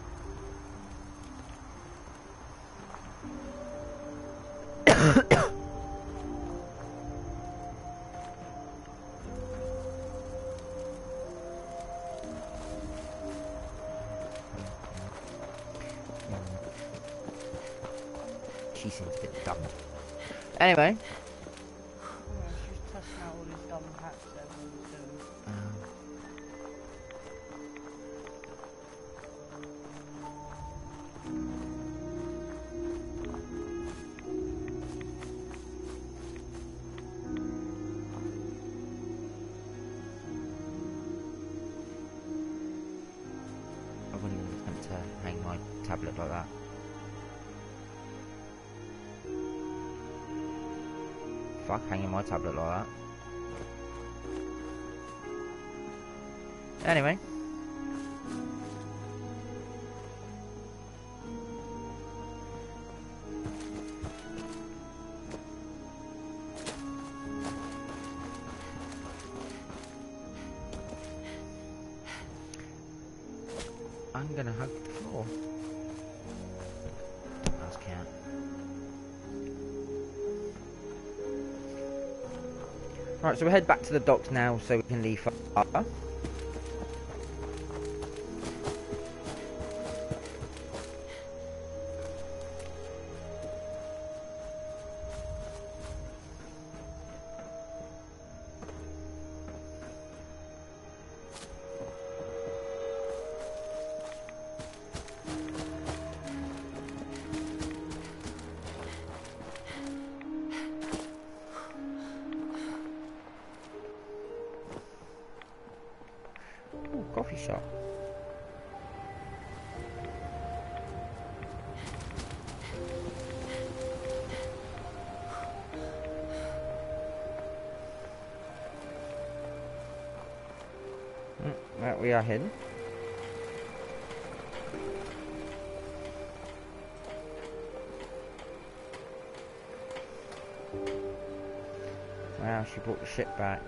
Speaker 1: She seems a bit dumb. Anyway.
Speaker 16: Yeah, she's testing out all these dumb hacks that everyone's doing.
Speaker 1: I wouldn't even attempt to hang my tablet like that. Fuck hanging my tablet like that. Anyway. I'm gonna hug the floor. Dumbass cat. Right, so we'll head back to the docks now so we can leave Harbor. Ooh, coffee shop. Right, we are heading. Wow, she brought the ship back.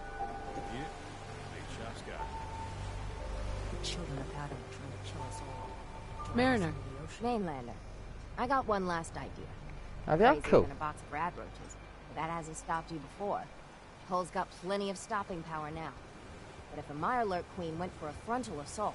Speaker 4: Children of Adam trying to kill us all.
Speaker 7: Mariner.
Speaker 4: Mainlander. I got one last idea.
Speaker 1: Oh, they are
Speaker 4: Crazier
Speaker 1: cool.
Speaker 4: than a box of rad roaches, but that hasn't stopped you before. Hull's got plenty of stopping power now. But if a Mirelurk Queen went for a frontal assault...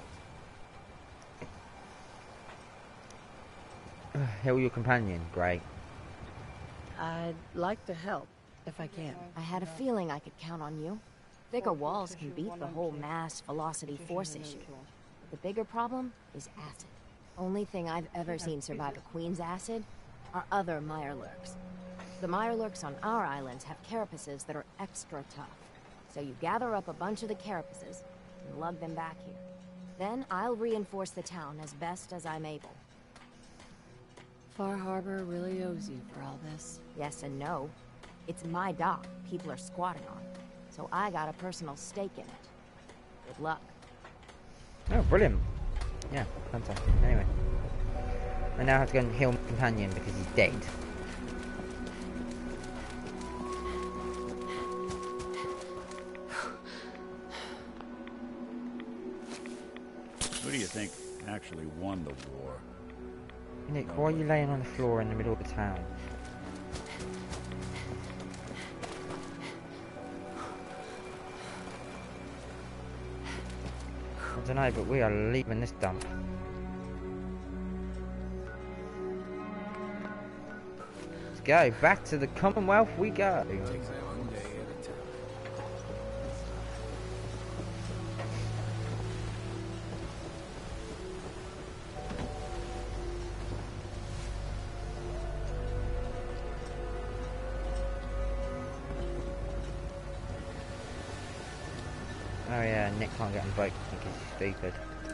Speaker 1: Heal your companion, great.
Speaker 7: I'd like to help, if I can.
Speaker 4: I had a feeling I could count on you. Thicker walls can beat the whole mass velocity force issue. But the bigger problem is acid. Only thing I've ever seen survive a Queen's acid are other Mirelurks. The Mirelurks on our islands have carapaces that are extra tough. So you gather up a bunch of the carapaces and lug them back here. Then I'll reinforce the town as best as I'm able.
Speaker 7: Far Harbor really owes you for all this.
Speaker 4: Yes and no. It's my dock people are squatting on. So I got a personal stake in it. Good luck.
Speaker 1: Oh, brilliant. Yeah, fantastic. Anyway. I now have to go and heal my companion because he's dead.
Speaker 15: Who do you think actually won the war?
Speaker 1: Nick, why are you laying on the floor in the middle of the town? I don't know, but we are leaving this dump. Let's go. Back to the Commonwealth we go. Oh yeah, Nick can't get on the boat because he's stupid.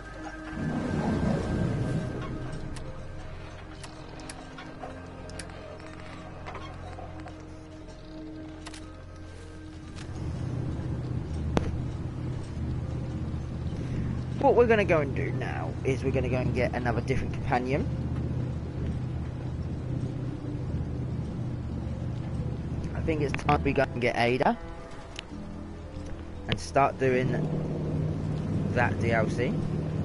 Speaker 1: What we're going to go and do now is we're going to go and get another different companion. I think it's time we go and get Ada and start doing that DLC.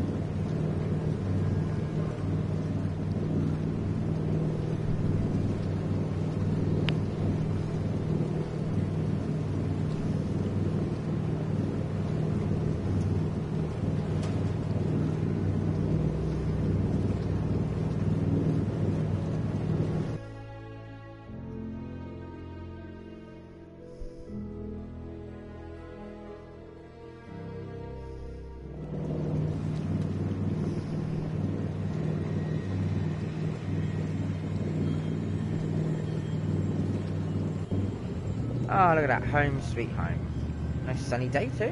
Speaker 1: Oh, look at that. Home sweet home. Nice sunny day too.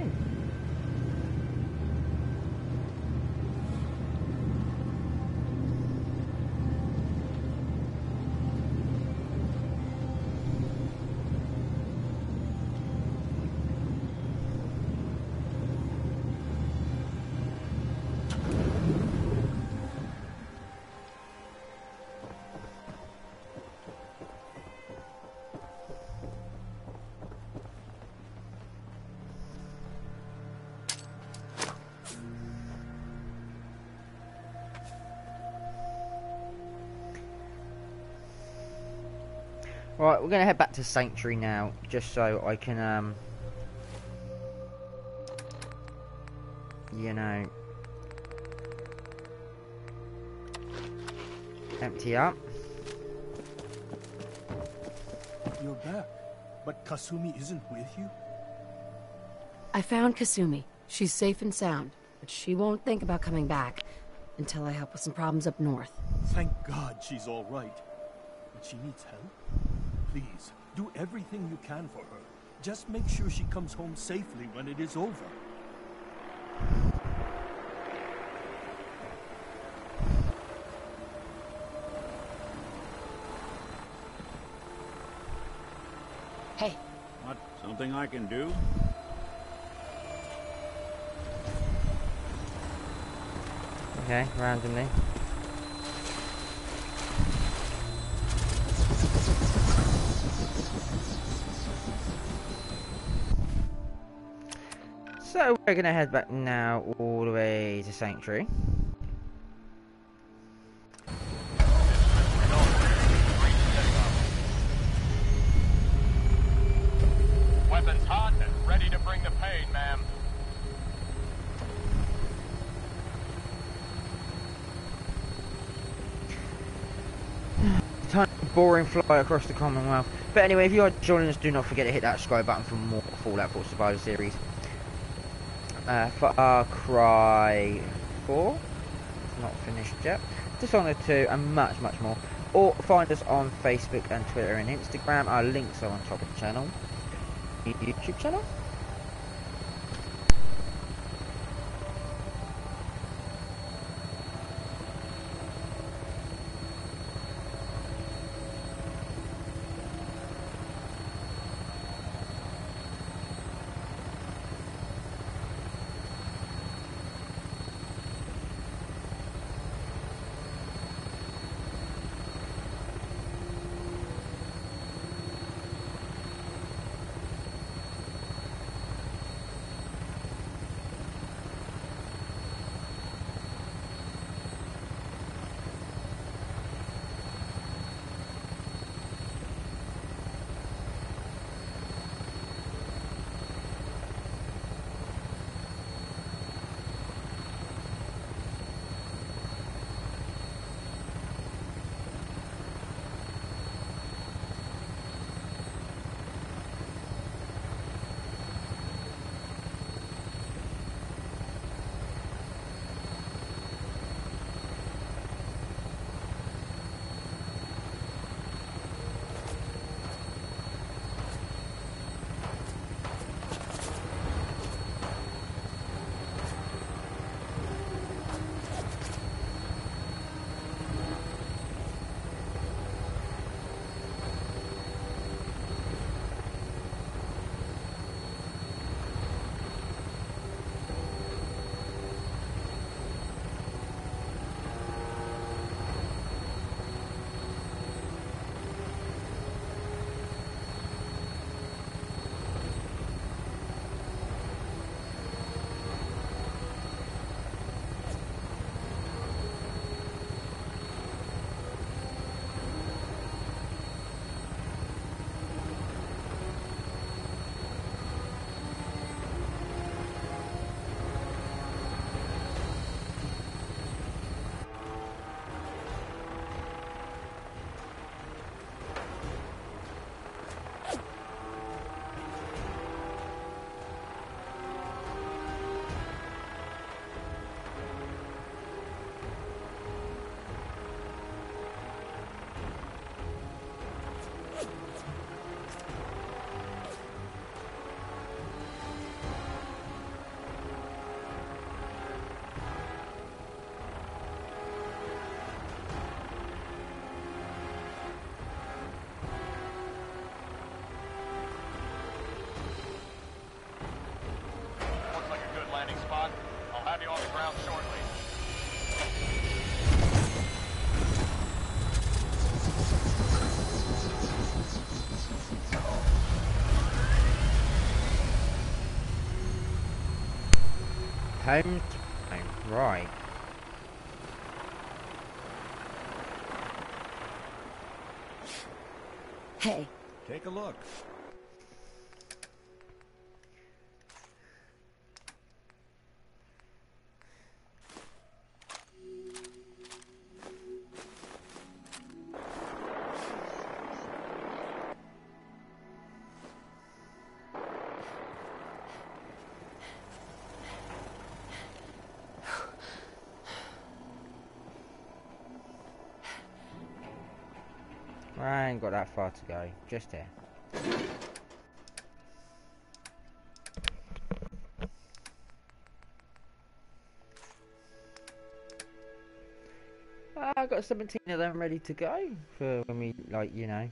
Speaker 1: Right, we're going to head back to Sanctuary now, just so I can, you know, empty up.
Speaker 18: You're back, but Kasumi isn't with you?
Speaker 7: I found Kasumi. She's safe and sound, but she won't think about coming back until I help with some problems up north.
Speaker 18: Thank God she's all right. But she needs help. Please, do everything you can for her. Just make sure she comes home safely when it is over.
Speaker 7: Hey.
Speaker 15: What? Something I can do?
Speaker 1: Okay, randomly. So we're gonna head back now all the way to Sanctuary.
Speaker 19: Weapons hot and ready to bring the pain, ma'am.
Speaker 1: Tiny boring fly across the Commonwealth. But anyway, if you are joining us, do not forget to hit that subscribe button for more Fallout 4 Survivor series. Far Cry 4, it's not finished yet. Dishonored 2 and much more. Or find us on Facebook and Twitter and Instagram. Our links are on top of the channel. YouTube channel.
Speaker 19: have you on the ground shortly.
Speaker 1: Home time, right.
Speaker 7: Hey.
Speaker 15: Take a look.
Speaker 1: I ain't got that far to go, just here. I've got 17 of them ready to go for when we, like, you know.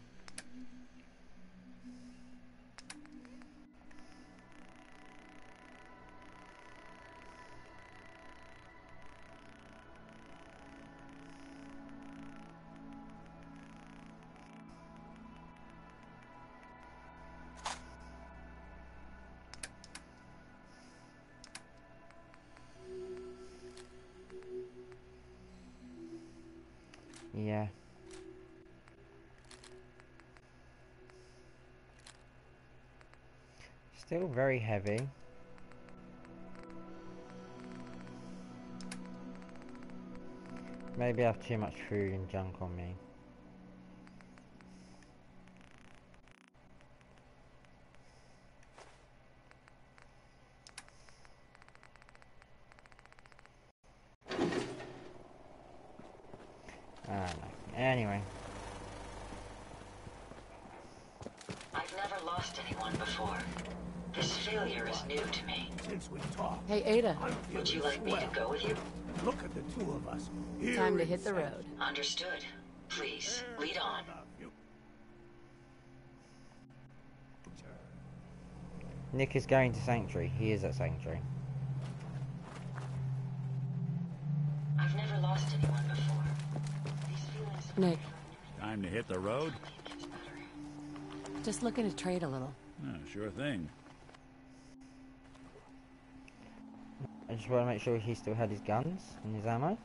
Speaker 1: Yeah. Still very heavy. Maybe I have too much food and junk on me. No. Anyway.
Speaker 20: I've never lost anyone before. This failure is new to me.
Speaker 21: Since we talked,
Speaker 7: Hey, Ada.
Speaker 20: Would you like me to go with you?
Speaker 21: Look at the two of us.
Speaker 7: Time to hit the road.
Speaker 20: Understood. Please, lead on.
Speaker 1: Nick is going to Sanctuary. He is at Sanctuary.
Speaker 20: I've never lost anyone before. These feelings...
Speaker 7: Nick.
Speaker 15: Time to hit the road?
Speaker 7: Just looking to trade a little.
Speaker 15: Sure thing.
Speaker 1: I just want to make sure he still had his guns and his ammo.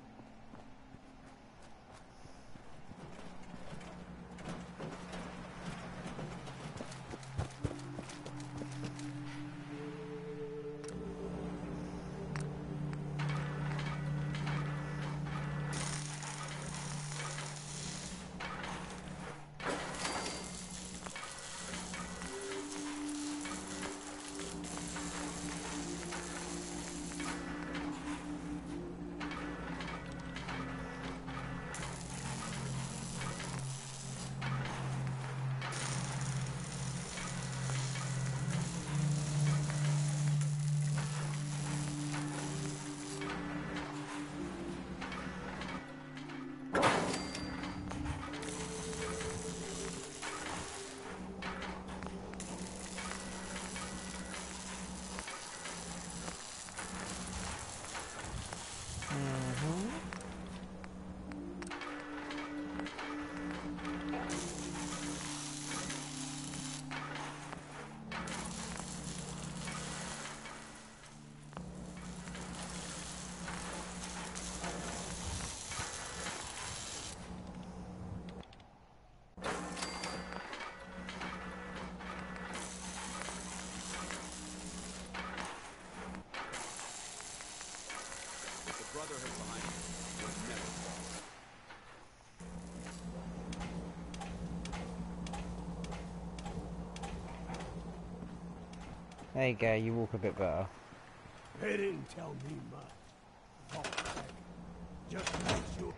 Speaker 1: There you go, you walk a bit better.
Speaker 21: They didn't tell me much. Oh, just make sure.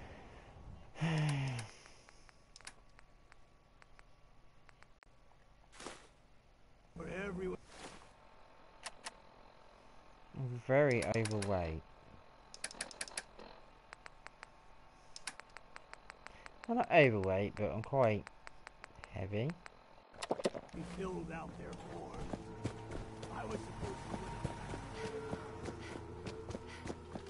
Speaker 21: For everyone.
Speaker 1: I'm very overweight. I'm not overweight, but I'm quite heavy.
Speaker 21: Be filled out their form. I was supposed to.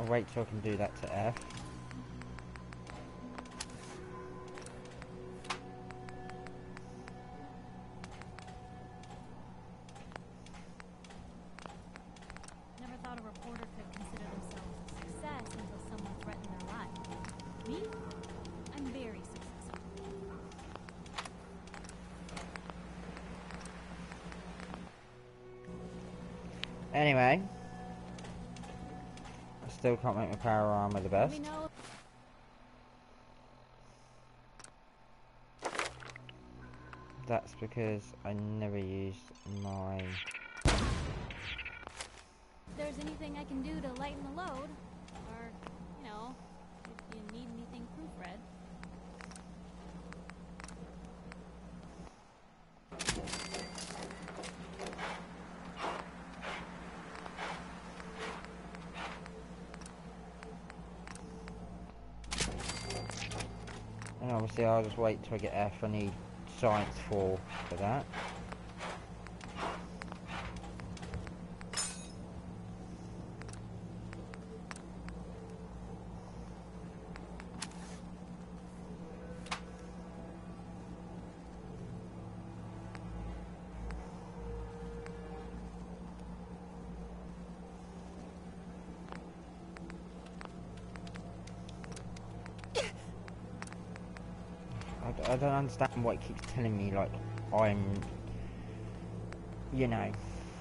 Speaker 1: I'll wait till I can do that to F.
Speaker 3: Never thought a reporter could consider themselves a success until someone threatened their life. Me? I'm very successful.
Speaker 1: Anyway. I still can't make my power armor the best. That's because I never used my...
Speaker 3: If there's anything I can do to lighten the load, or, you know, if you need anything proofread.
Speaker 1: And obviously I'll just wait till I get F. I need Science 4 for that. I don't understand why it keeps telling me, like, I'm, you know.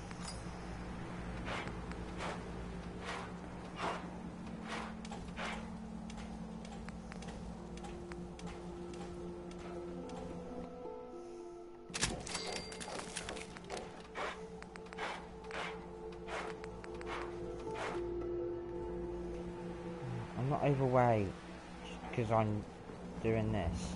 Speaker 1: I'm not overweight because I'm doing this.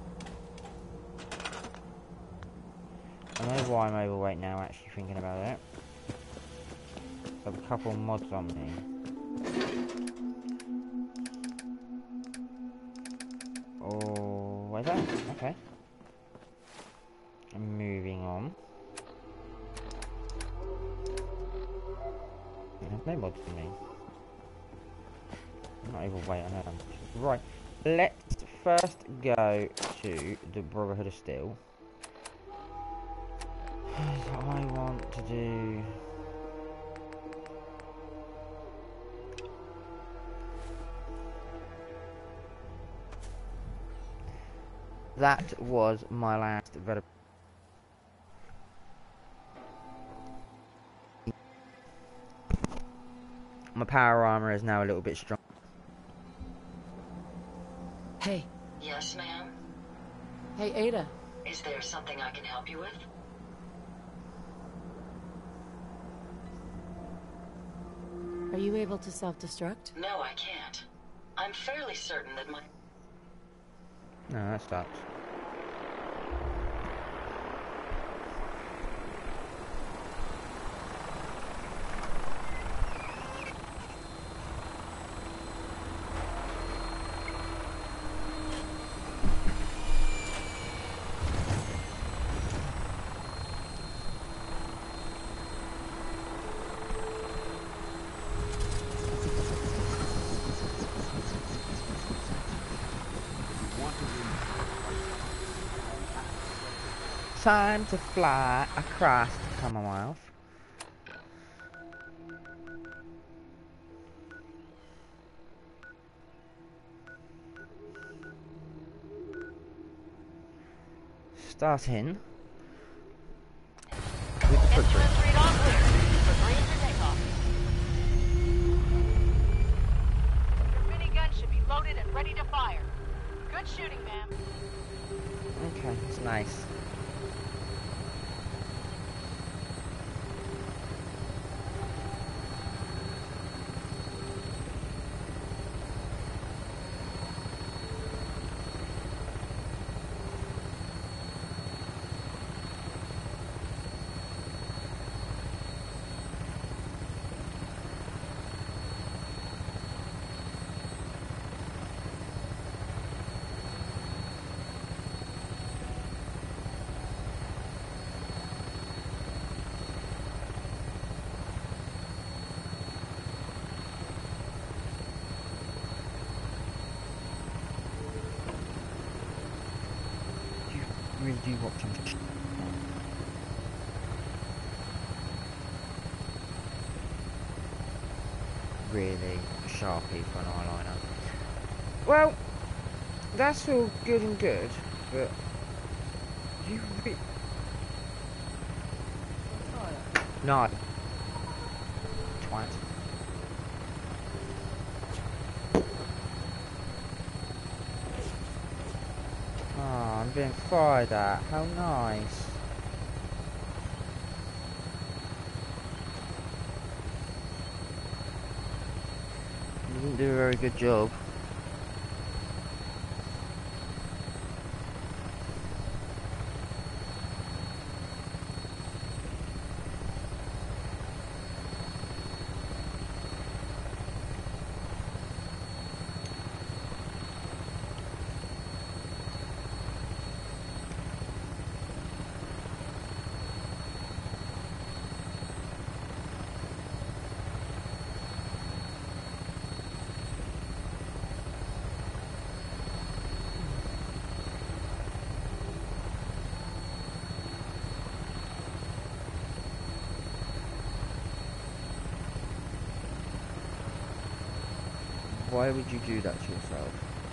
Speaker 1: I know why I'm overweight now, actually thinking about it. I have a couple of mods on me. Oh, where's that? Okay. Moving on. There's no mods on me. I'm not overweight, I know. Right, let's first go to the Brotherhood of Steel. I want to do... That was my last development. My power armor is now a little bit strong.
Speaker 20: Hey. Yes, ma'am?
Speaker 9: Hey, Ada.
Speaker 20: Is there something I can help you with?
Speaker 9: Are you able to self-destruct?
Speaker 20: No, I can't. I'm fairly certain that my...
Speaker 1: No, that stops. Time to fly across the Commonwealth. Starting with the footprint.
Speaker 22: Your minigun should be loaded and ready to fire. Good shooting, ma'am.
Speaker 1: Okay, that's nice. really do watch them. Really Sharpie for an eyeliner. Well, that's all good and good, but you no. Twat. Oh, I'm being fired at. How nice. You didn't do a very good job. Why would you do that to yourself?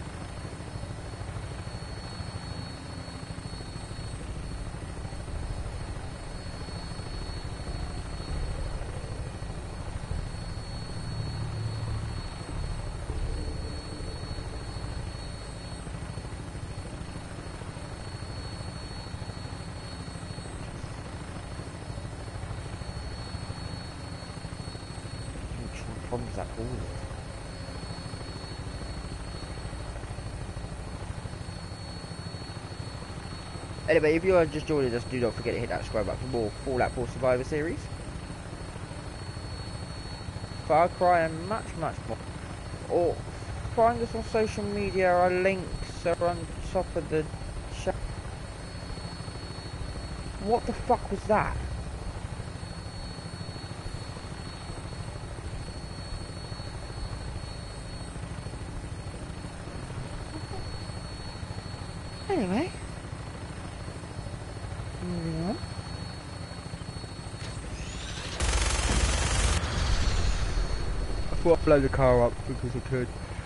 Speaker 1: What problems that causes? Anyway, if you are just joining us, do not forget to hit that subscribe button for more Fallout 4 Survivor series, Far Cry and much more. Or find us on social media, our links are on top of the show. What the fuck was that? Anyway. Moving on. I thought I'd blow the car up because I could.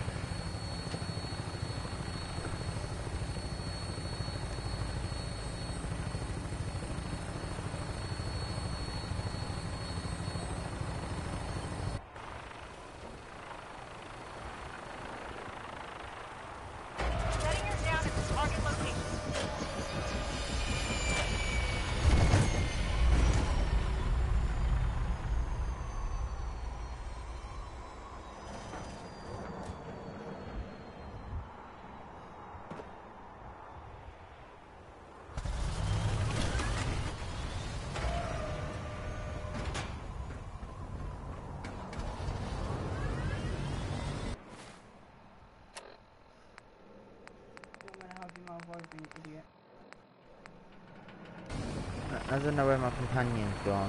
Speaker 1: I don't know where my companion's gone.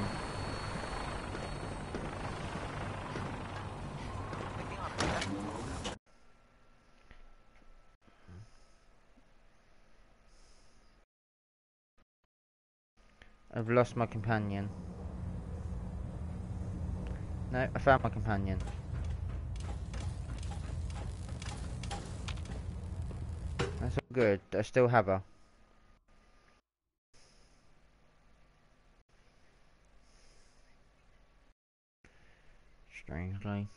Speaker 1: I've lost my companion. No, I found my companion. That's all good. I still have her. Strangely.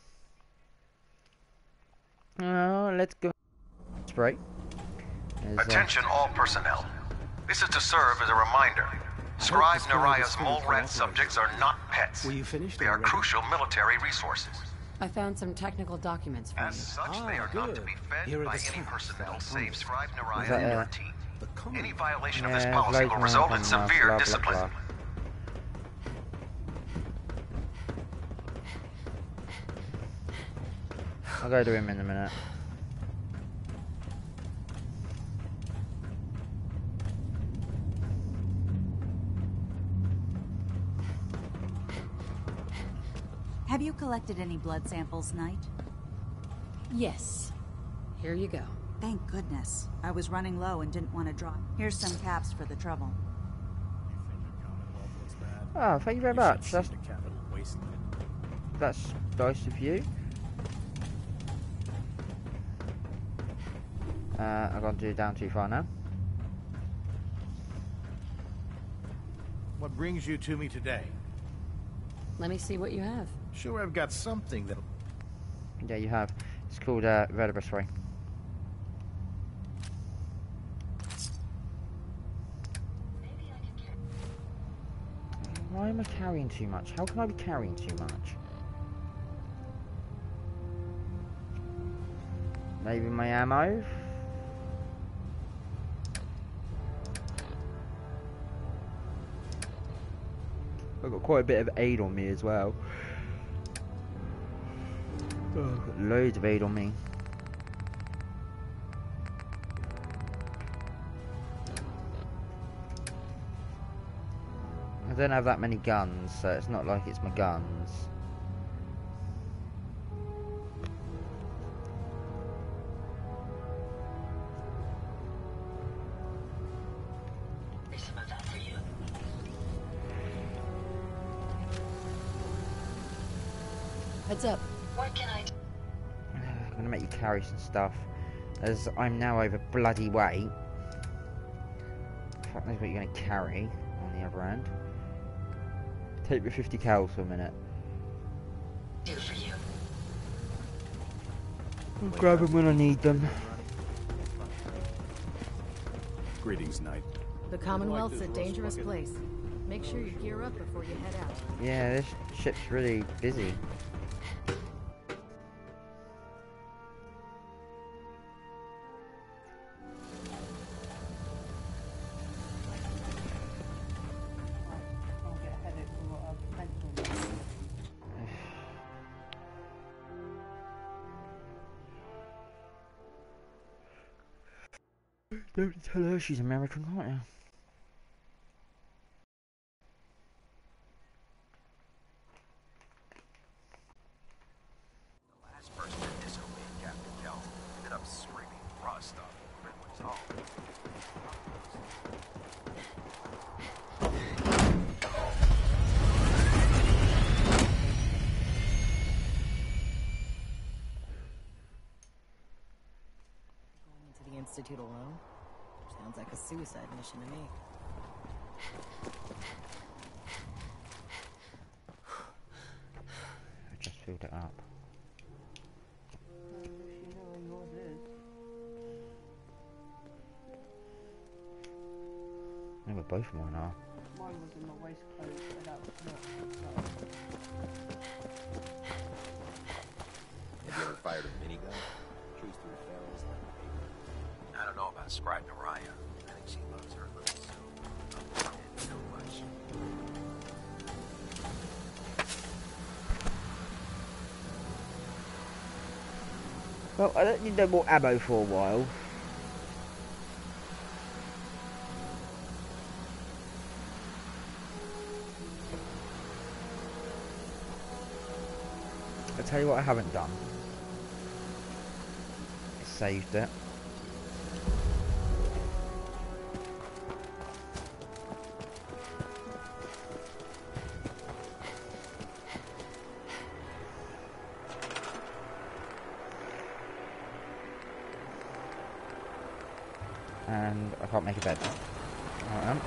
Speaker 1: Oh, let's go. Spray.
Speaker 6: Attention all personnel. This is to serve as a reminder. Scribe Naraya's mole rat subjects are not pets.
Speaker 21: Were you finished?
Speaker 6: They are crucial military resources.
Speaker 7: I found some technical documents for you.
Speaker 6: As such, they are not to be fed by any personnel save Scribe Naraya and her team. Any violation of this policy will result in severe discipline.
Speaker 1: I'll go to him in a minute.
Speaker 8: Have you collected any blood samples, Knight?
Speaker 7: Yes. Here you go.
Speaker 5: Thank goodness. I was running low and didn't want to draw. Here's some caps for the trouble.
Speaker 1: Oh, thank you very much. That's nice of you. I've gone down too far now.
Speaker 8: What brings you to me today?
Speaker 7: Let me see what you have.
Speaker 8: Sure, I've got something that'll...
Speaker 1: Yeah, you have. It's called Vertebrus Ray. Why am I carrying too much? How can I be carrying too much? Maybe my ammo? I've got quite a bit of aid on me as well. Oh, I've got loads of aid on me. I don't have that many guns, so it's not like it's my guns.
Speaker 7: Heads up.
Speaker 20: What can I do?
Speaker 1: I'm gonna make you carry some stuff, as I'm now over bloody weight. Fuck knows what you're gonna carry on the other end. Take the 50 cals for a minute.
Speaker 20: Do for you.
Speaker 1: I'll grab them when I need them.
Speaker 8: Greetings, Knight.
Speaker 22: The Commonwealth's a dangerous place. Make sure you gear up before you head out.
Speaker 1: Yeah, this ship's really busy. Don't tell her she's American, can't you?
Speaker 6: The last person that disobeyed Captain Kell ended up screaming rust off Gridley's hull.
Speaker 22: Going into the Institute alone? Sounds like a suicide mission to me.
Speaker 1: I just filled it up. I think both of mine are.
Speaker 16: Mine was in my waistcoat, but that was not.
Speaker 6: Have you ever fired a minigun? Cruise through ferals like paper. I don't know about Scribe Naraya. I think she loves her little soup. Didn't know much.
Speaker 1: Well, I don't need no more ammo for a while. I'll tell you what I haven't done. I saved it. And I can't make a bed. Alright then.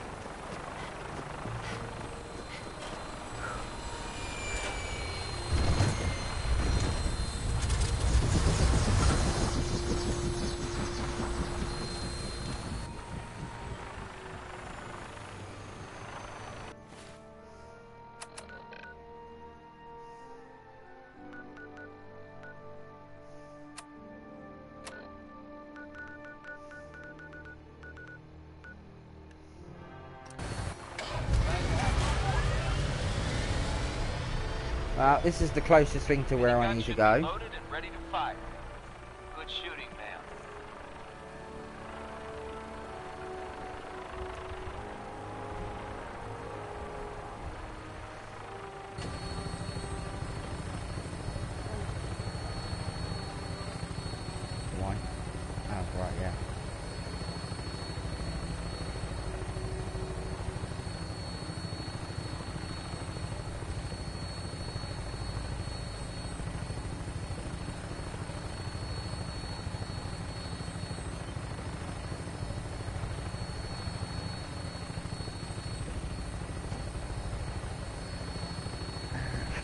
Speaker 1: This is the closest thing to where I need to go.
Speaker 6: Loaded and ready to fire. Good shooting, ma'am.
Speaker 1: Why?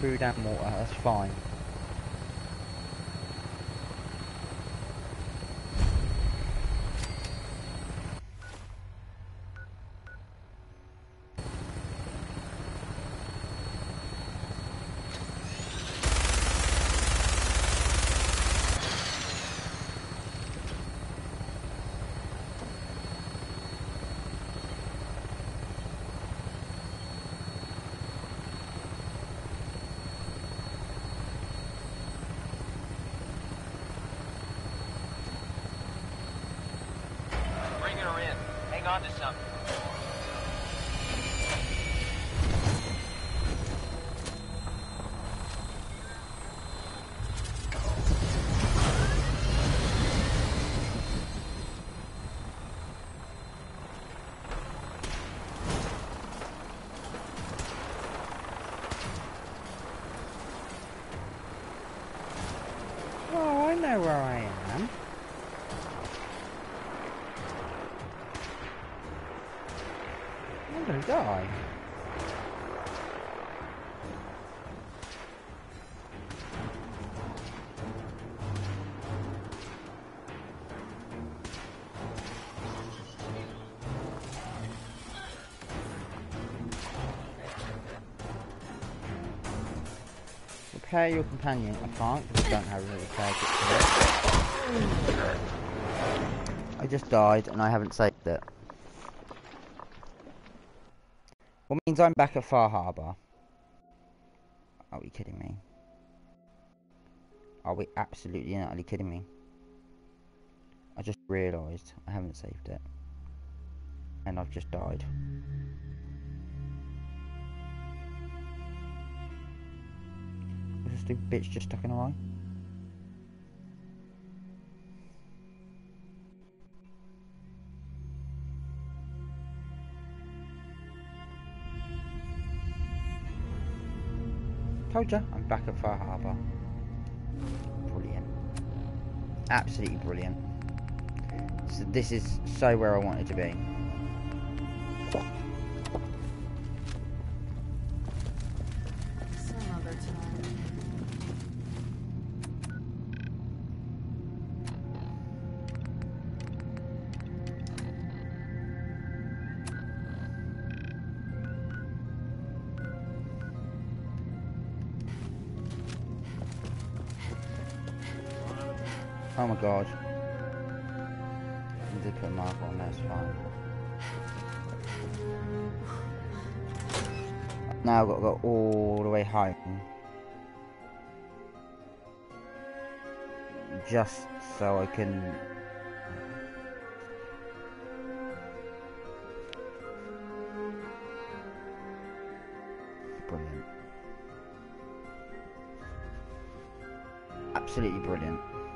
Speaker 1: food and water, that's fine.
Speaker 6: On to something.
Speaker 1: Oh, I know where I am. I'm gonna die. Repair your companion. I can't because I don't have a repair kit for it. I just died and I haven't saved it. What means I'm back at Far Harbor? Are we kidding me? Are we absolutely and utterly kidding me? I just realised I haven't saved it. And I've just died. Was this stupid bitch just stuck in her eye? Told ya, I'm back at Far Harbor. Brilliant. Absolutely brilliant. So this is so where I wanted to be.
Speaker 7: Some other time.
Speaker 1: Oh my god. I did put a marker on, that's fine. Now I've got to go all the way home. Just so I can... Brilliant. Absolutely brilliant.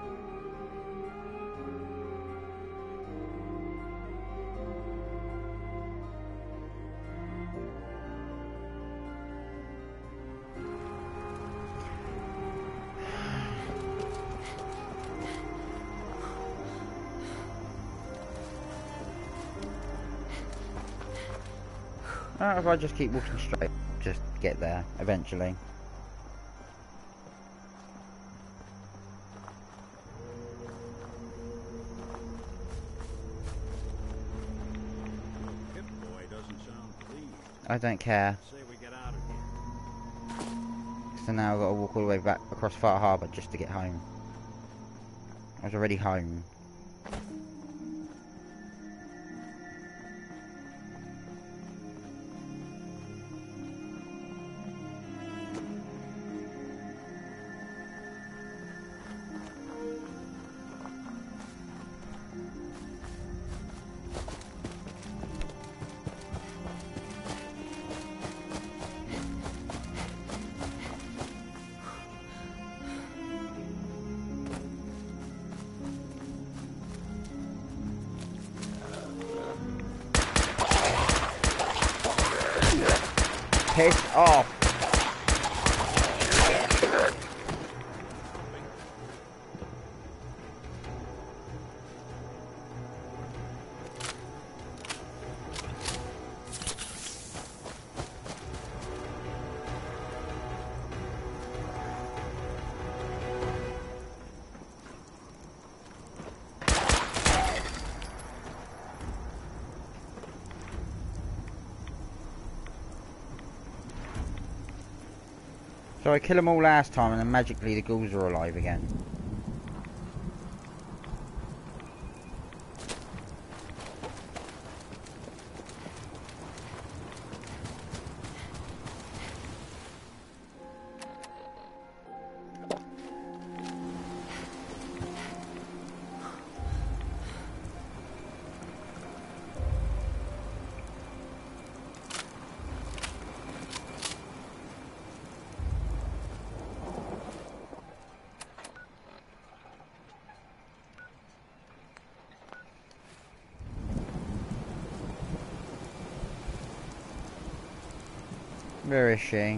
Speaker 1: If I just keep walking straight, just get there eventually.
Speaker 15: Pip-Boy doesn't sound pleased.
Speaker 1: I don't care.
Speaker 15: Say we get out of here.
Speaker 1: So now I've got to walk all the way back across Far Harbor just to get home. I was already home. Piss off. So I kill them all last time and then magically the ghouls are alive again. Where is she?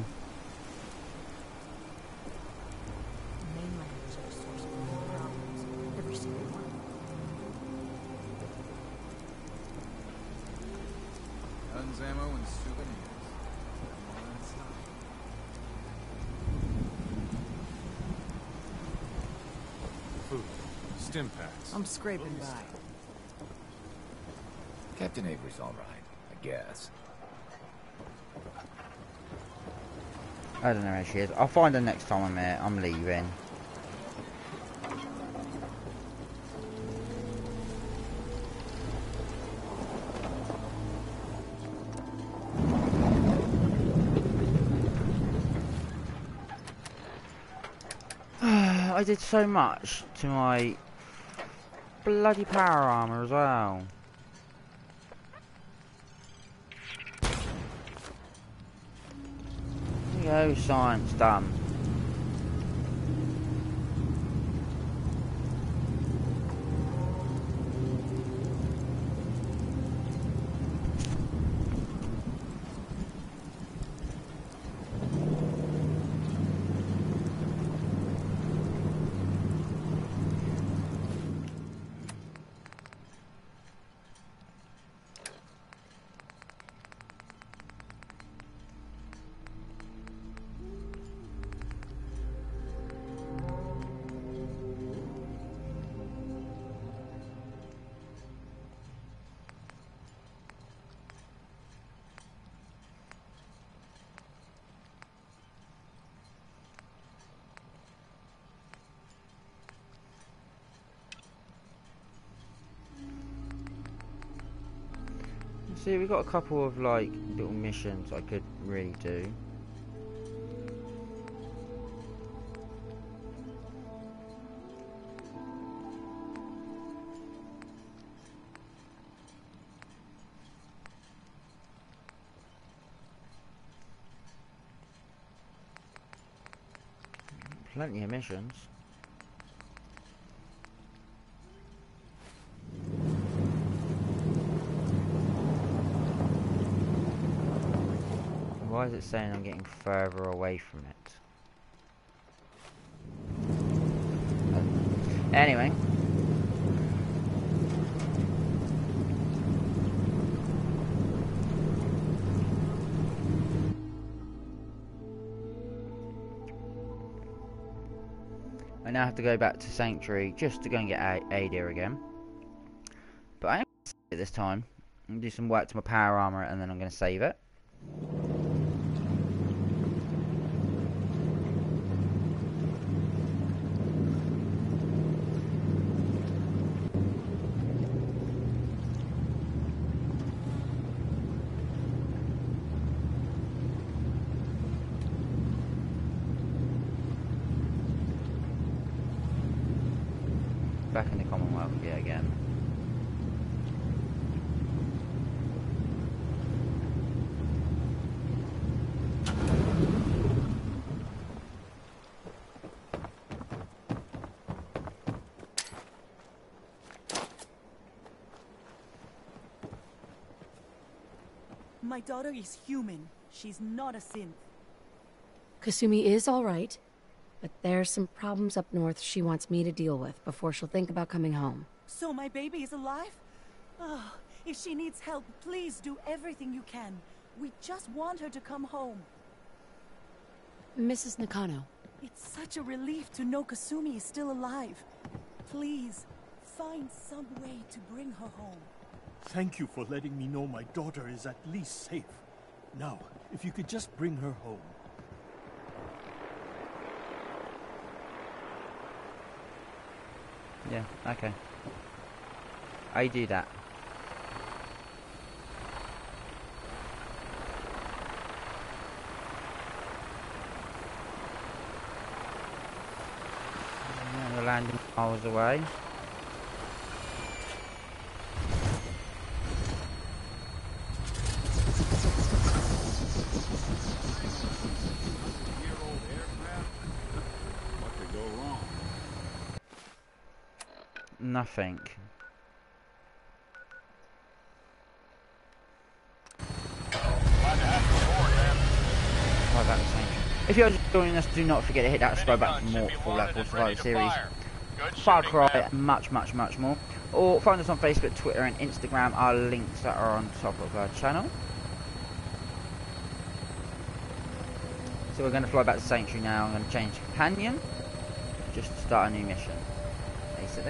Speaker 11: Guns, ammo, and souvenirs. Food. Stim packs.
Speaker 5: I'm scraping by.
Speaker 12: Captain Avery's all right, I guess.
Speaker 1: I don't know where she is. I'll find her next time I'm here. I'm leaving. I did so much to my bloody power armor as well. There you go, science done. See, we've got a couple of like little missions I could really do. Plenty of missions. Why is it saying I'm getting further away from it? Anyway. I now have to go back to Sanctuary just to go and get Ada again. But I am going to save it this time. I'm going to do some work to my power armor and then I'm going to save it. Back in the Commonwealth yet again.
Speaker 23: My daughter is human. She's not a synth.
Speaker 7: Kasumi is all right, but there's some problems up north she wants me to deal with before she'll think about coming home.
Speaker 23: So my baby is alive? Oh, if she needs help, please do everything you can. We just want her to come home.
Speaker 7: Mrs. Nakano.
Speaker 23: It's such a relief to know Kasumi is still alive. Please, find some way to bring her home.
Speaker 18: Thank you for letting me know my daughter is at least safe. Now, if you could just bring her home.
Speaker 1: Yeah, okay. I do that. Yeah, we're landing miles away. Nothing. If you're just joining us, do not forget to hit that subscribe button for more Fallout 4 Survivor series, Far Cry, much more. Or find us on Facebook, Twitter and Instagram. Our links that are on top of our channel. So we're going to fly back to Sanctuary now. I'm going to change companion, just to start a new mission, basically.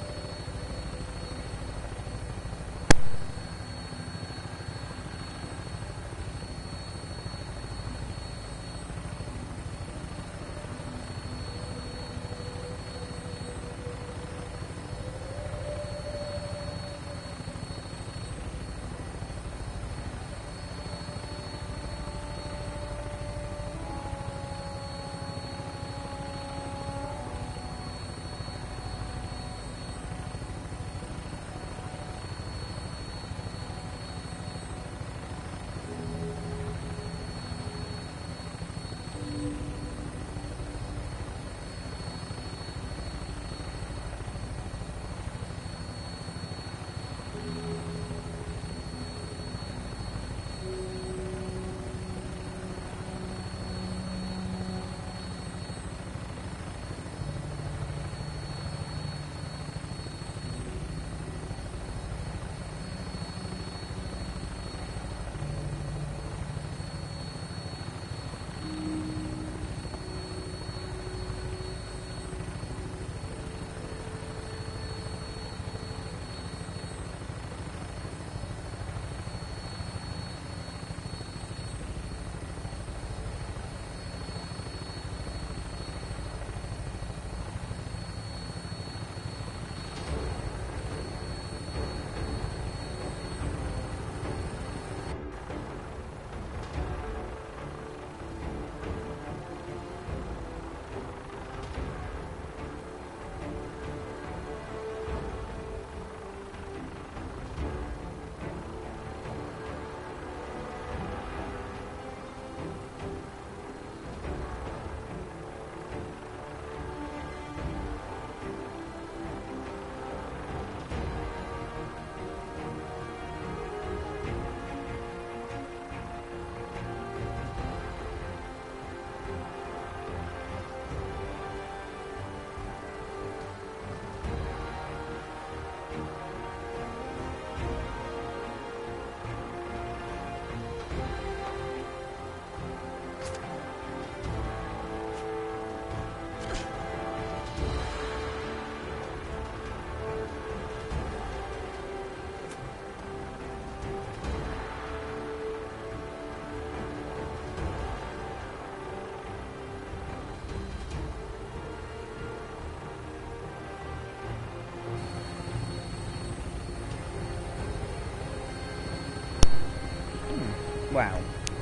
Speaker 1: Wow.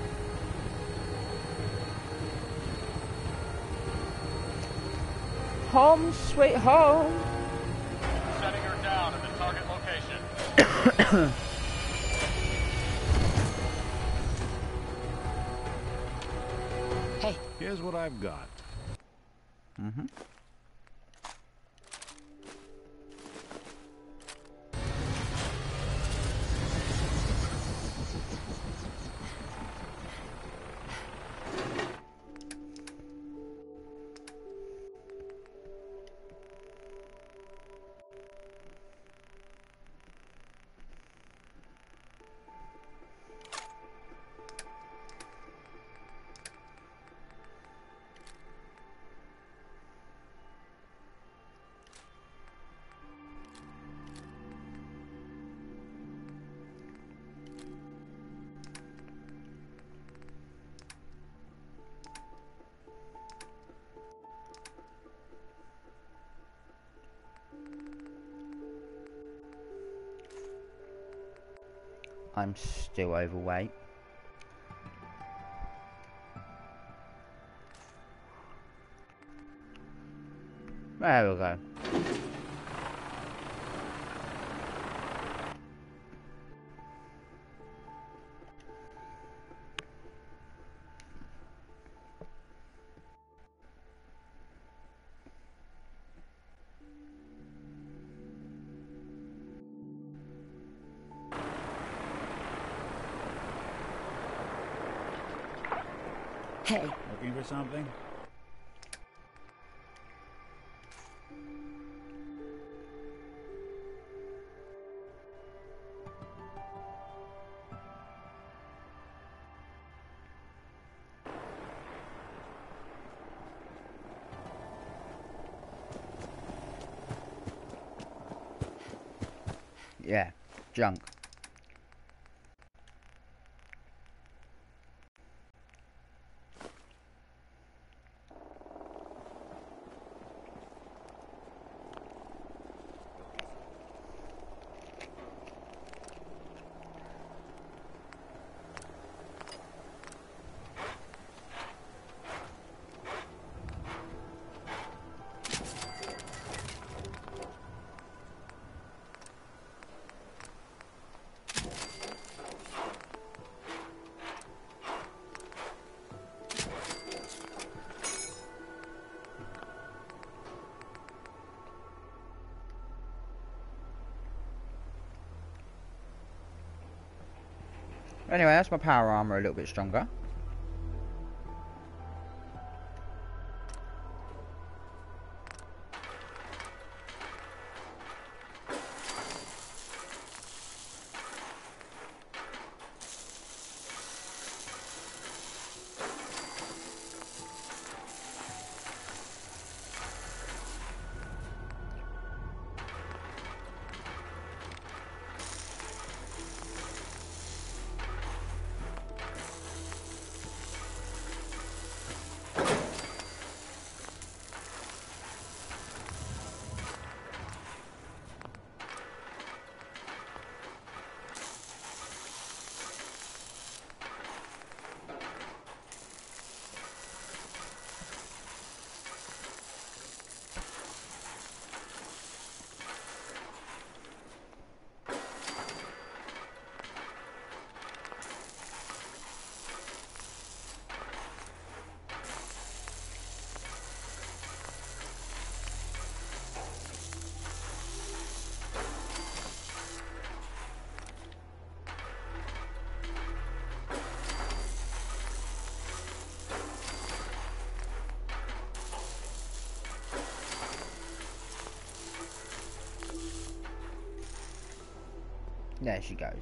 Speaker 1: Home sweet home.
Speaker 19: Setting her down at the target location.
Speaker 15: Hey. Here's what I've got.
Speaker 1: Mm-hmm. I'm still overweight. There we go.
Speaker 7: Hey.
Speaker 15: Looking for something?
Speaker 1: Yeah, junk. Anyway, that's my power armor a little bit stronger. There she goes.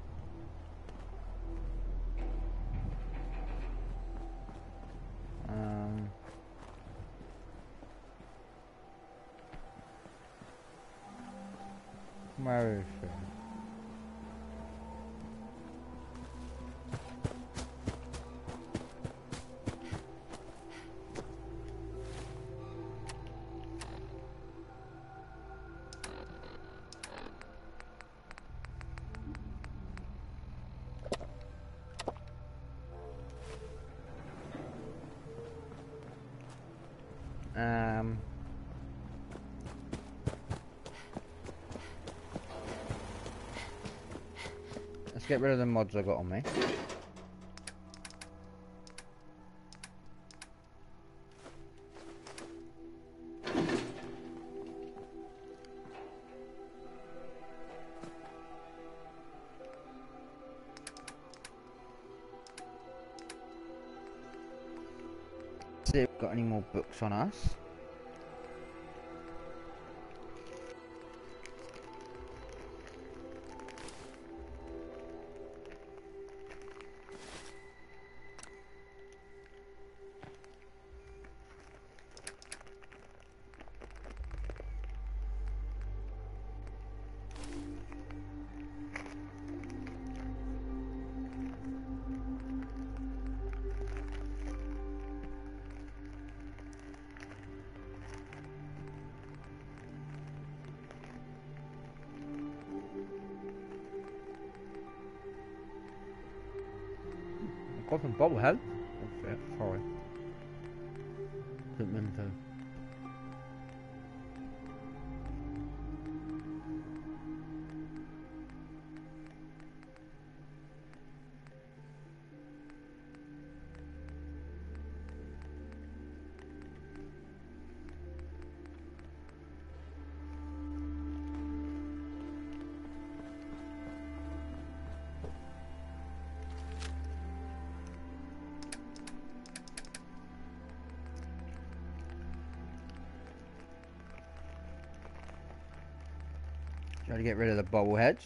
Speaker 1: Where is she? Let's get rid of the mods I got on me. See if we've got any more books on us. got some bobblehead. That's it, sorry. Didn't mean to. Try to get rid of the bobbleheads.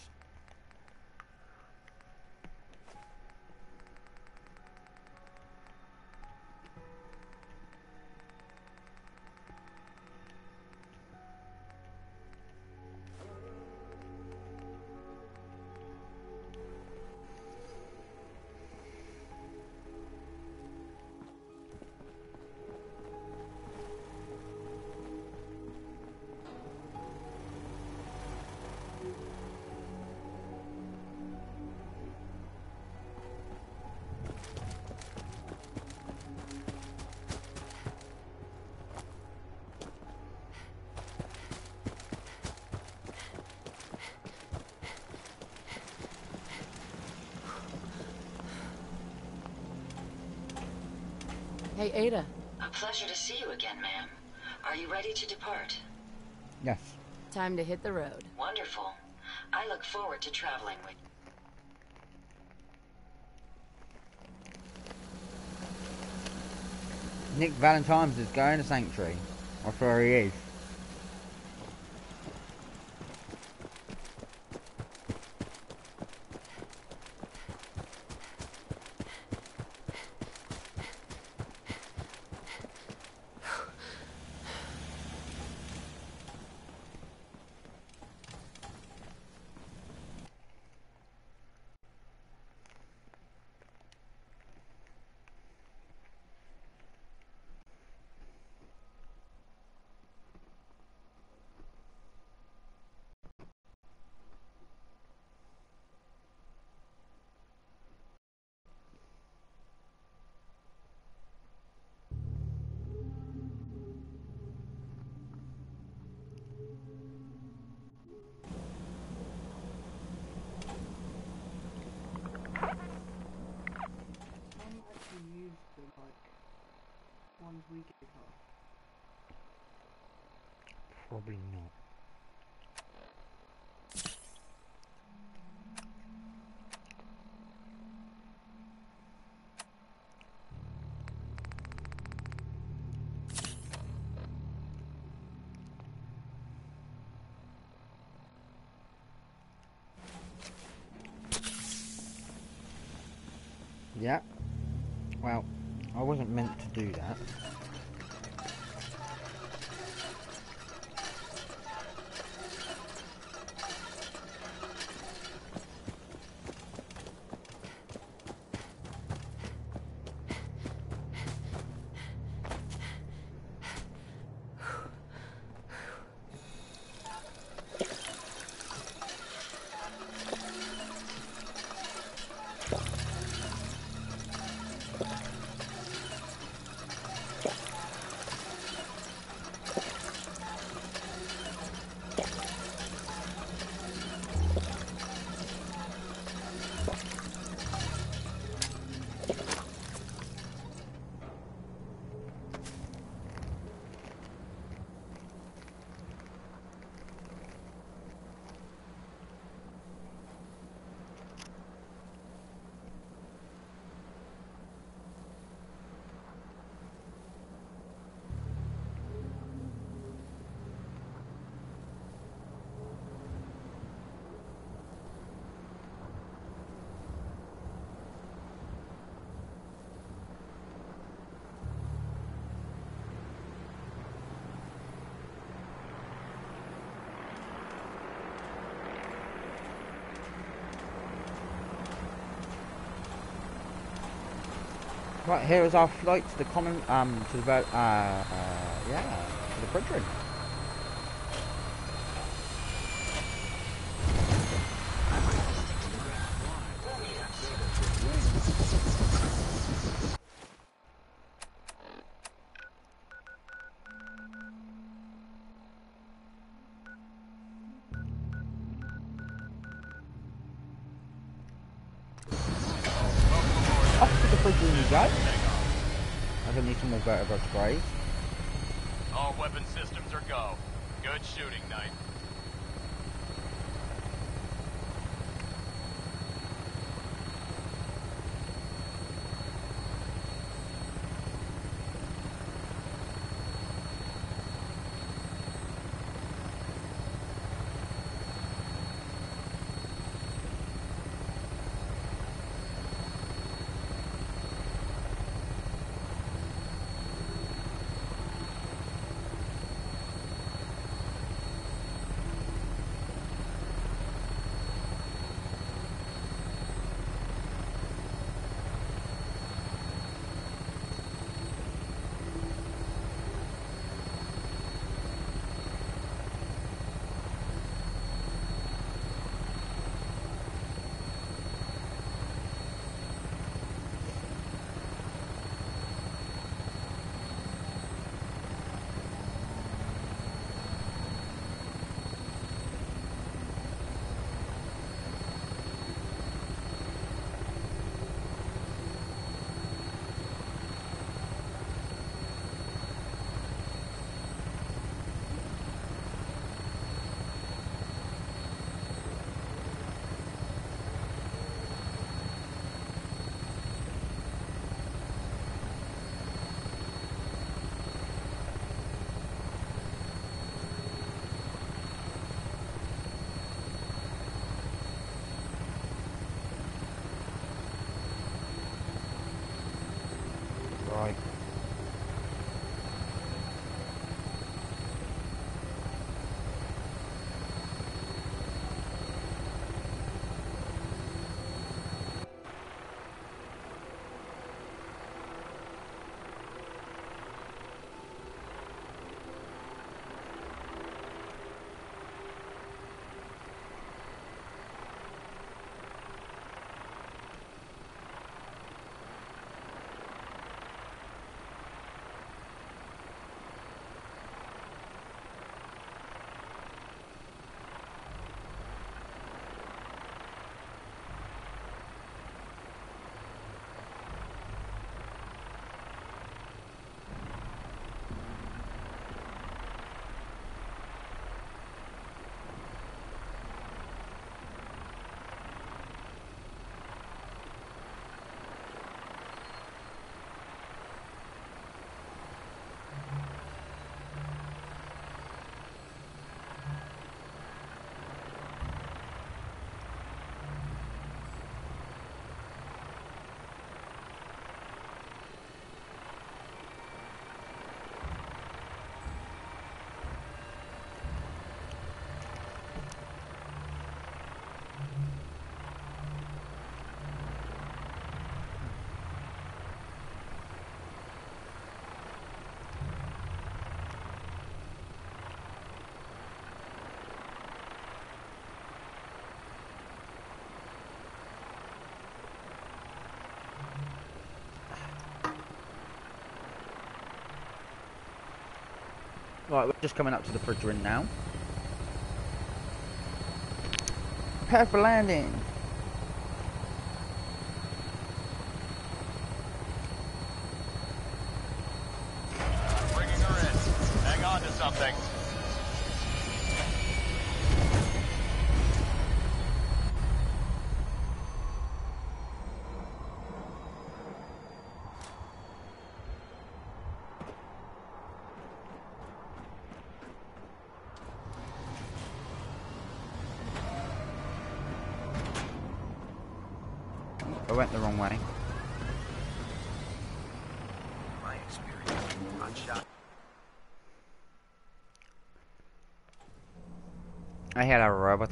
Speaker 4: Hey, Ada.
Speaker 20: A pleasure to see you again, ma'am. Are you ready to depart?
Speaker 1: Yes.
Speaker 4: Time to hit the road.
Speaker 20: Wonderful. I look forward to traveling with you.
Speaker 1: Nick Valentine's is going to Sanctuary. That's where he is. Probably not. Yeah. Well, I wasn't meant to do that. Right, here is our flight to the common, to the, yeah, to the bridge room. Off to the fridge room you go. I'm gonna need some more vertebrate sprays.
Speaker 19: All weapon systems are go. Good shooting, Knight.
Speaker 1: Right. Right, we're just coming up to the fridge room now. Prepare for landing.
Speaker 19: Bringing her in. Hang on to something.
Speaker 1: I went the wrong way.
Speaker 6: My experience, hot shot.
Speaker 1: I had a robot.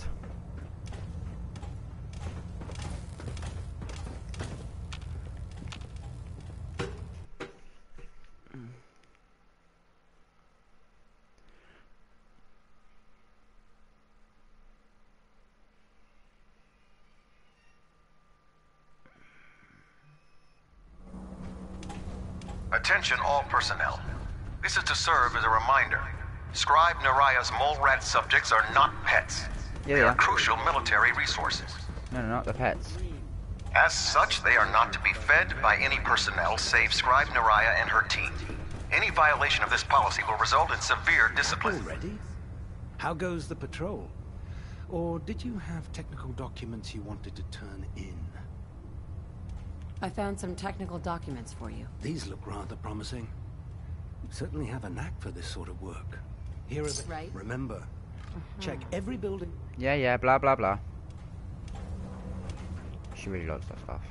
Speaker 6: Attention all personnel. This is to serve as a reminder. Scribe Naraya's mole rat subjects are not pets.
Speaker 1: Yeah,
Speaker 6: they are crucial military resources.
Speaker 1: No, not the pets.
Speaker 6: As such, they are not to be fed by any personnel save Scribe Naraya and her team. Any violation of this policy will result in severe discipline.
Speaker 13: Already? How goes the patrol? Or did you have technical documents you wanted to turn in?
Speaker 7: I found some technical documents for you.
Speaker 13: These look rather promising. You certainly have a knack for this sort of work. Here are the...
Speaker 7: Right.
Speaker 13: Remember, check every building...
Speaker 1: Yeah, blah, blah, blah. She really likes that stuff.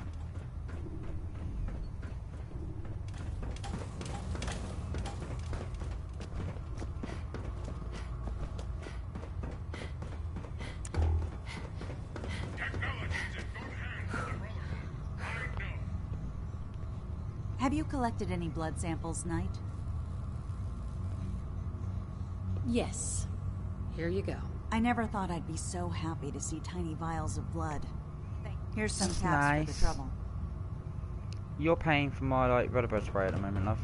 Speaker 5: Have you collected any blood samples, Knight?
Speaker 7: Yes. Here you go.
Speaker 5: I never thought I'd be so happy to see tiny vials of blood. Here's some
Speaker 1: That's
Speaker 5: caps for
Speaker 1: nice.
Speaker 5: the trouble.
Speaker 1: You're paying for my, like, Rutherford spray at the moment, love.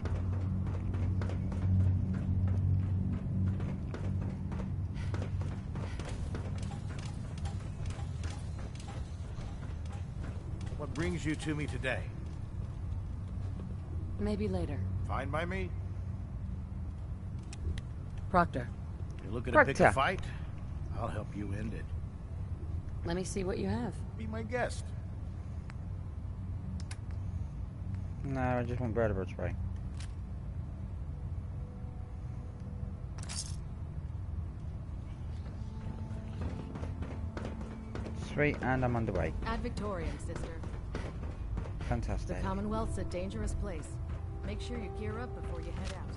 Speaker 8: What brings you to me today?
Speaker 7: Maybe later.
Speaker 8: Fine by me.
Speaker 7: Proctor.
Speaker 8: You're looking to pick a
Speaker 1: Proctor.
Speaker 8: fight? I'll help you end it.
Speaker 7: Let me see what you have.
Speaker 8: Be my guest.
Speaker 1: No, I just want Rutherford spray. Sweet, and I'm underway.
Speaker 2: Ad Victoriam, sister. The
Speaker 1: Fantastic.
Speaker 2: Commonwealth's a dangerous place. Make sure you gear up before you head out.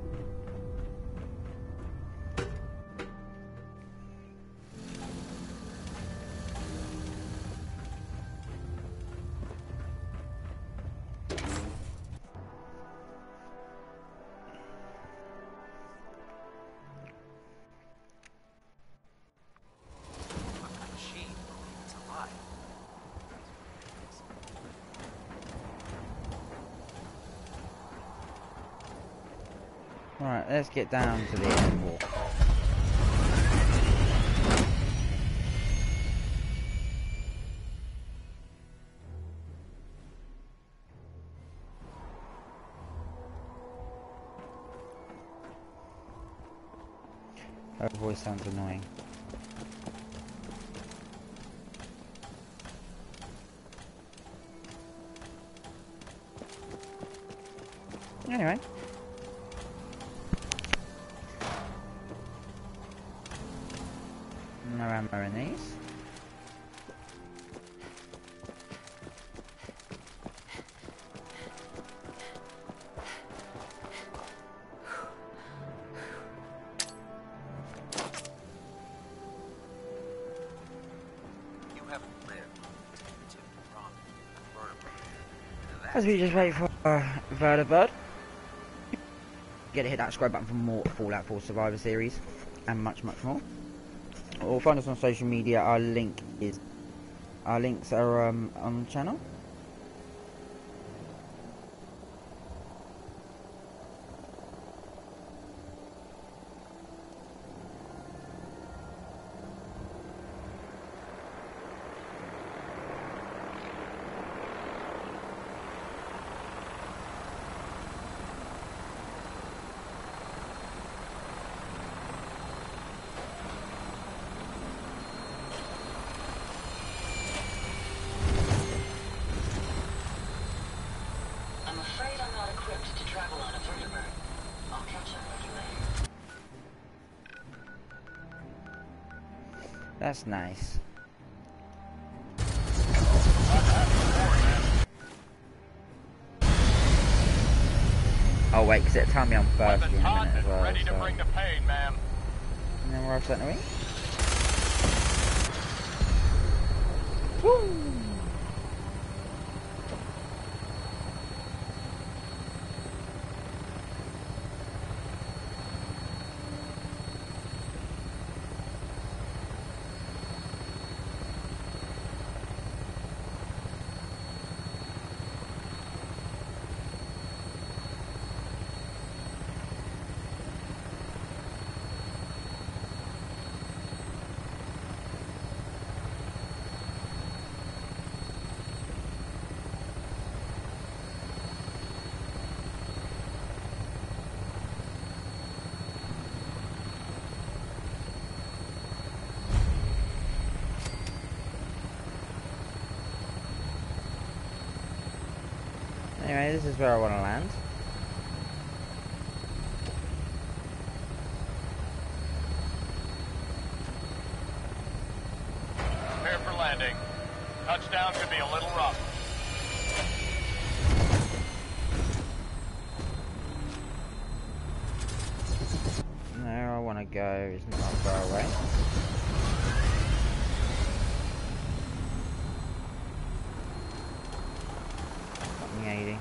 Speaker 1: Right, let's get down to the end wall. Her voice sounds annoying. Anyway. No ammo in these.
Speaker 6: You haven't lived to run vertebrae.
Speaker 1: As we just wait for Vertibird. Get to hit that subscribe button for more Fallout 4 Survivor Series and much more. Or find us on social media. Our links are on the channel.
Speaker 20: I'm afraid I'm not equipped to travel on a vertibird. I'll catch up with you later.
Speaker 1: That's nice. Oh wait, because it'll tell me I'm first in a minute as well.
Speaker 19: Ready to bring the pain, ma'am.
Speaker 1: And then we're off setting away. Woo! Anyway, this is where I want to land.
Speaker 19: Prepare for landing. Touchdown could be a little rough.
Speaker 1: No, I want to go. It's not far away. Something 80.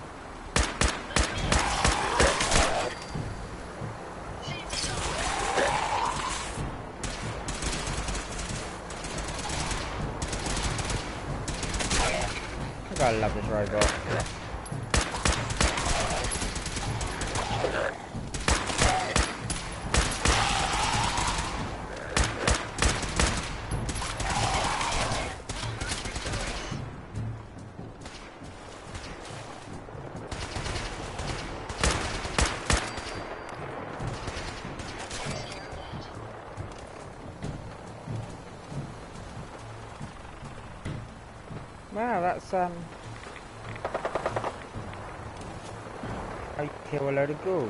Speaker 1: I love this robot. Wow, that's I kill a load of ghouls.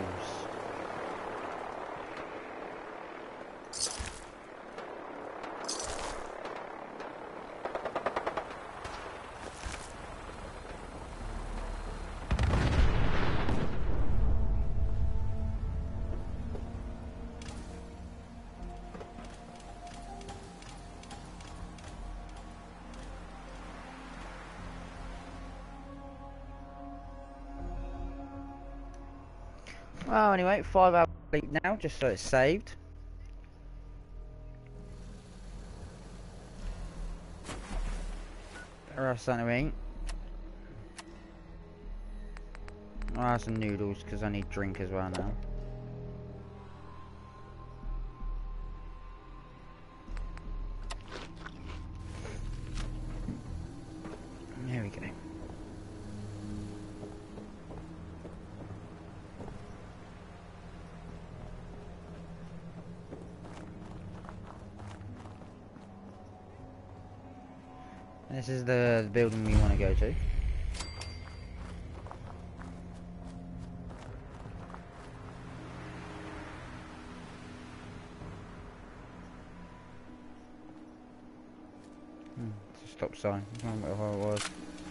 Speaker 1: Well, anyway, 5 hours late now, just so it's saved. Better have something to eat. I'll have some noodles because I need drink as well now. There we go. This is the building we want to go to. It's a stop sign. I don't know what it was.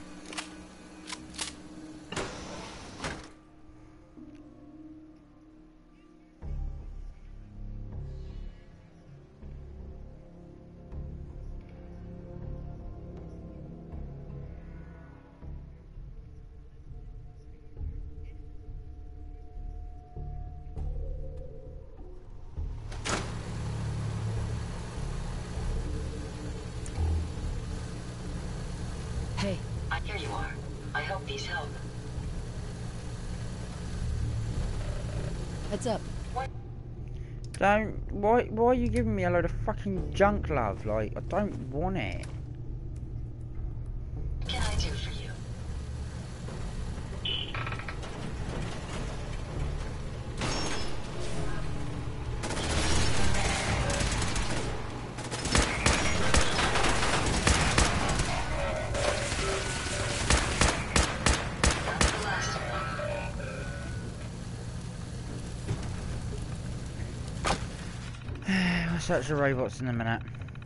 Speaker 20: Hey. Here you are. I hope these help.
Speaker 7: Heads up.
Speaker 1: Don't. Why are you giving me a load of fucking junk, love? Like, I don't want it.
Speaker 20: What can I do for you?
Speaker 1: I'll search the robots in a minute.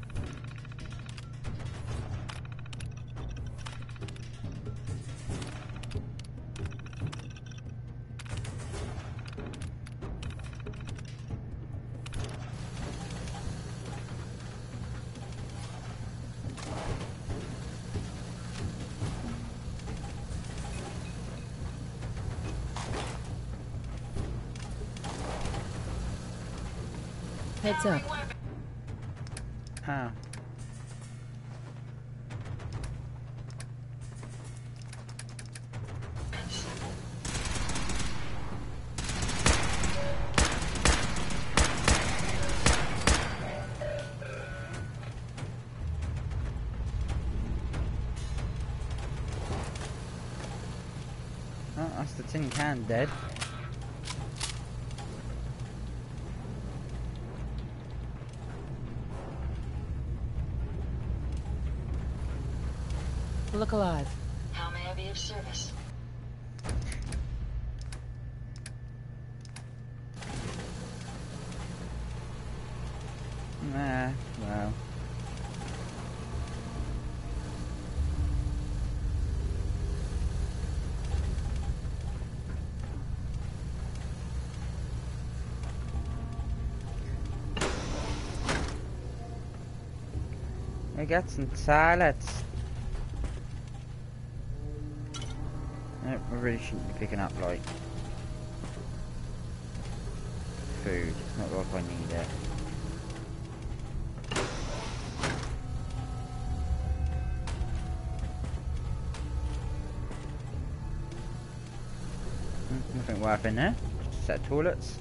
Speaker 7: Heads up.
Speaker 1: How? Oh, that's the tin can dead.
Speaker 7: Look alive.
Speaker 20: How may I be of service?
Speaker 1: well. I got some salads. I really shouldn't be picking up, like, food. It's not like I need it. Nothing worth in there. Just a set of toilets.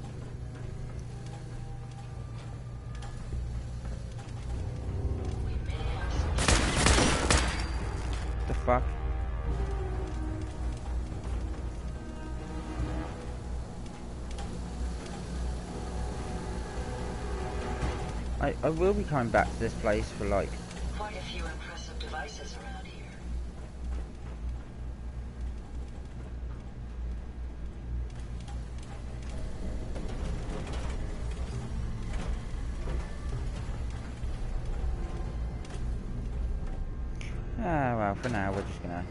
Speaker 1: The fuck? I will be coming back to this place for like
Speaker 20: quite a few impressive devices around here.
Speaker 1: Ah, well, for now we're just gonna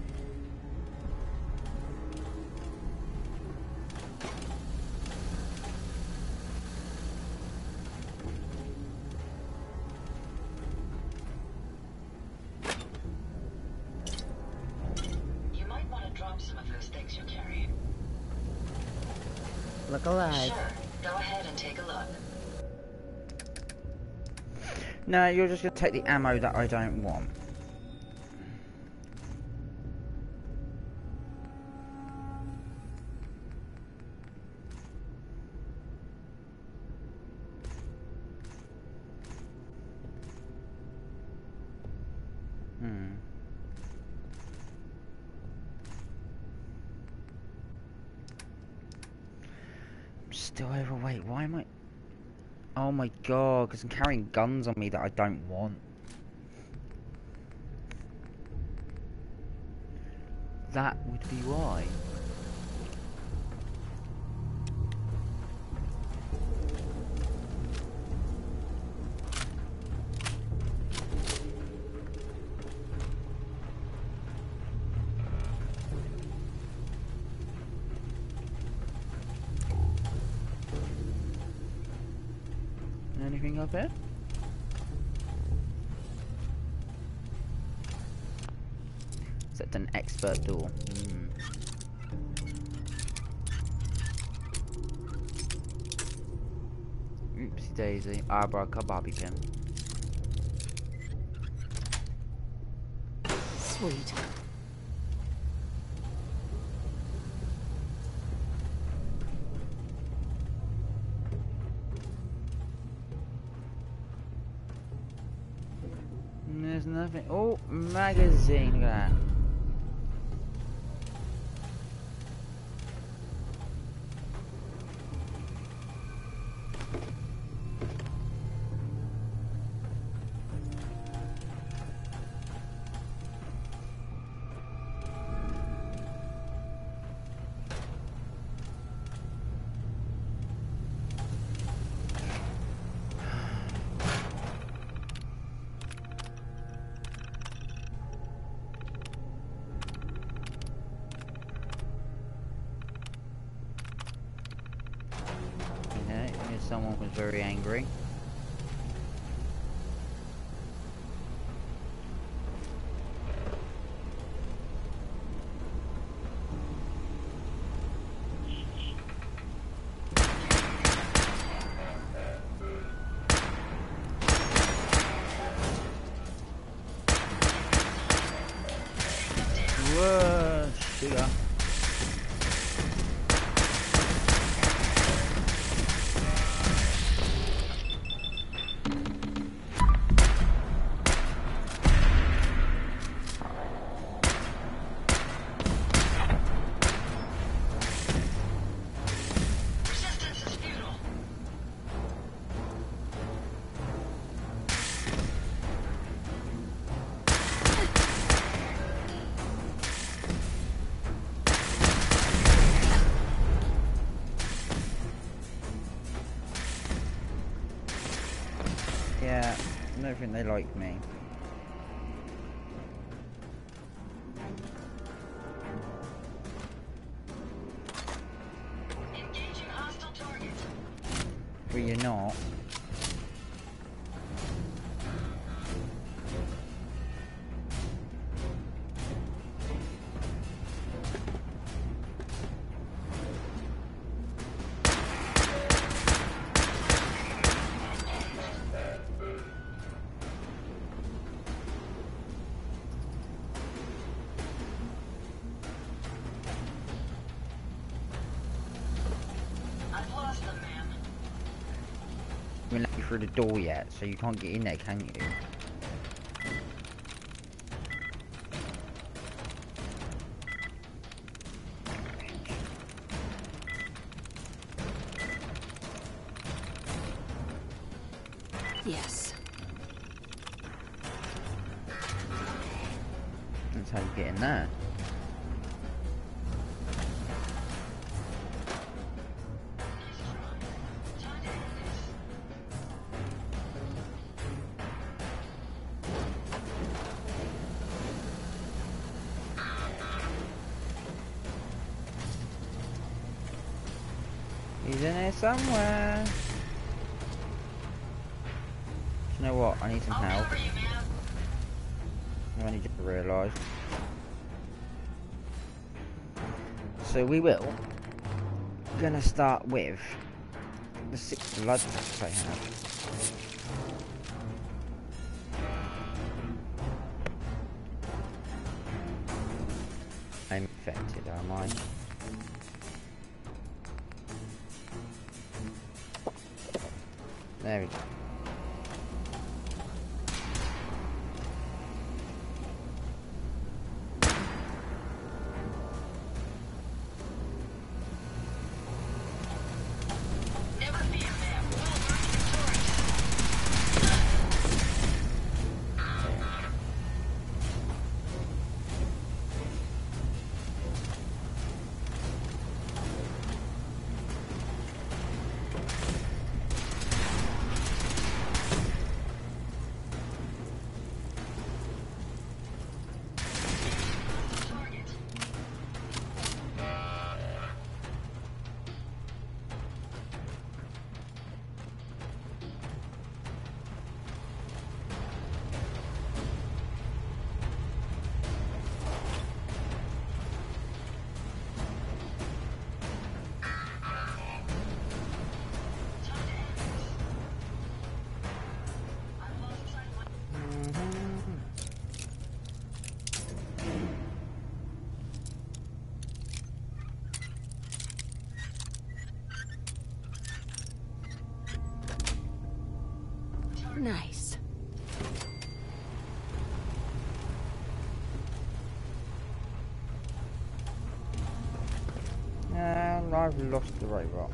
Speaker 1: look alive.
Speaker 20: Sure. Go ahead and take a look.
Speaker 1: No, you're just gonna take the ammo that I don't want. Still overweight. Why am I? Oh my god, because I'm carrying guns on me that I don't want. That would be why. Anything up there? Is that an expert door? Oopsie daisy. Abracadabra pin.
Speaker 7: Sweet.
Speaker 1: There's nothing. Oh, magazine. Look at that. Someone was very angry. Whoa, sugar. don't think they like me.
Speaker 20: Engaging hostile target.
Speaker 1: But you're not. Through the door yet, so you can't get in there, can you?
Speaker 7: Yes.
Speaker 1: That's how you get in there. He's in here somewhere. Do you know what? I need some help. I only just realised. So we will. We're gonna start with the 6 blood packs I have. I'm infected, am I? There we go.
Speaker 20: Never fear, man. We'll emerge victorious.
Speaker 7: Nice.
Speaker 1: And I've lost the robot.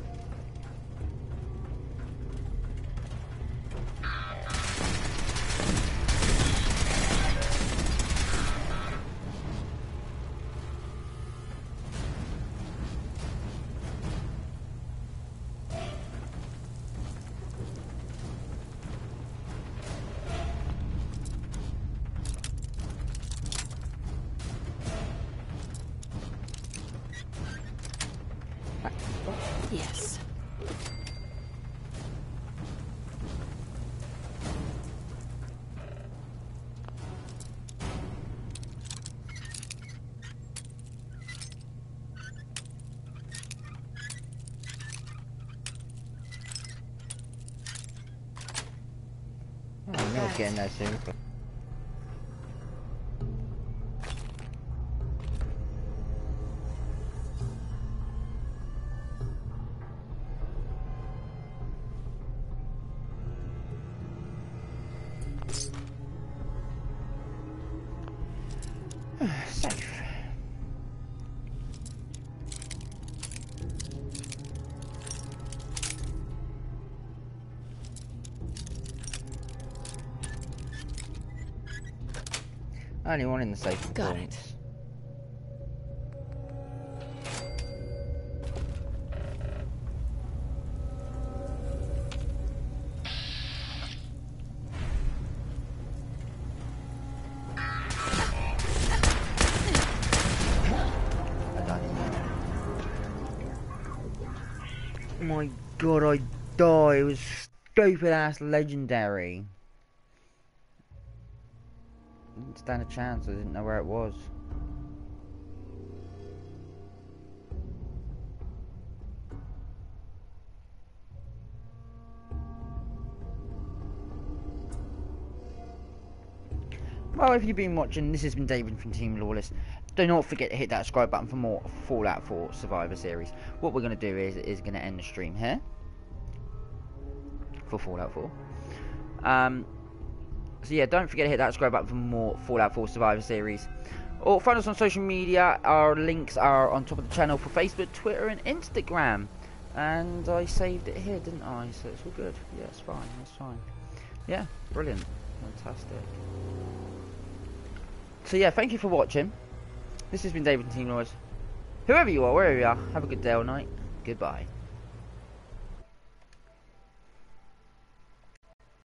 Speaker 7: Yes.
Speaker 1: Oh, I'm not getting that soon. Safe. Only one in the safe.
Speaker 7: Got it.
Speaker 1: My god, I died. It was stupid ass legendary. Didn't stand a chance. I didn't know where it was. Well, if you've been watching, this has been David from Team Lawless. Do not forget to hit that subscribe button for more Fallout 4 Survivor Series. What we're going to do is going to end the stream here for Fallout 4. So yeah, don't forget to hit that subscribe button for more Fallout 4 Survivor Series. Or find us on social media. Our links are on top of the channel for Facebook, Twitter and Instagram. And I saved it here, didn't I? So it's all good. Yeah, it's fine. It's fine. Yeah, brilliant. Fantastic. So yeah, thank you for watching. This has been David from Team Lawless. Whoever you are, wherever you are, have a good day or night. Goodbye.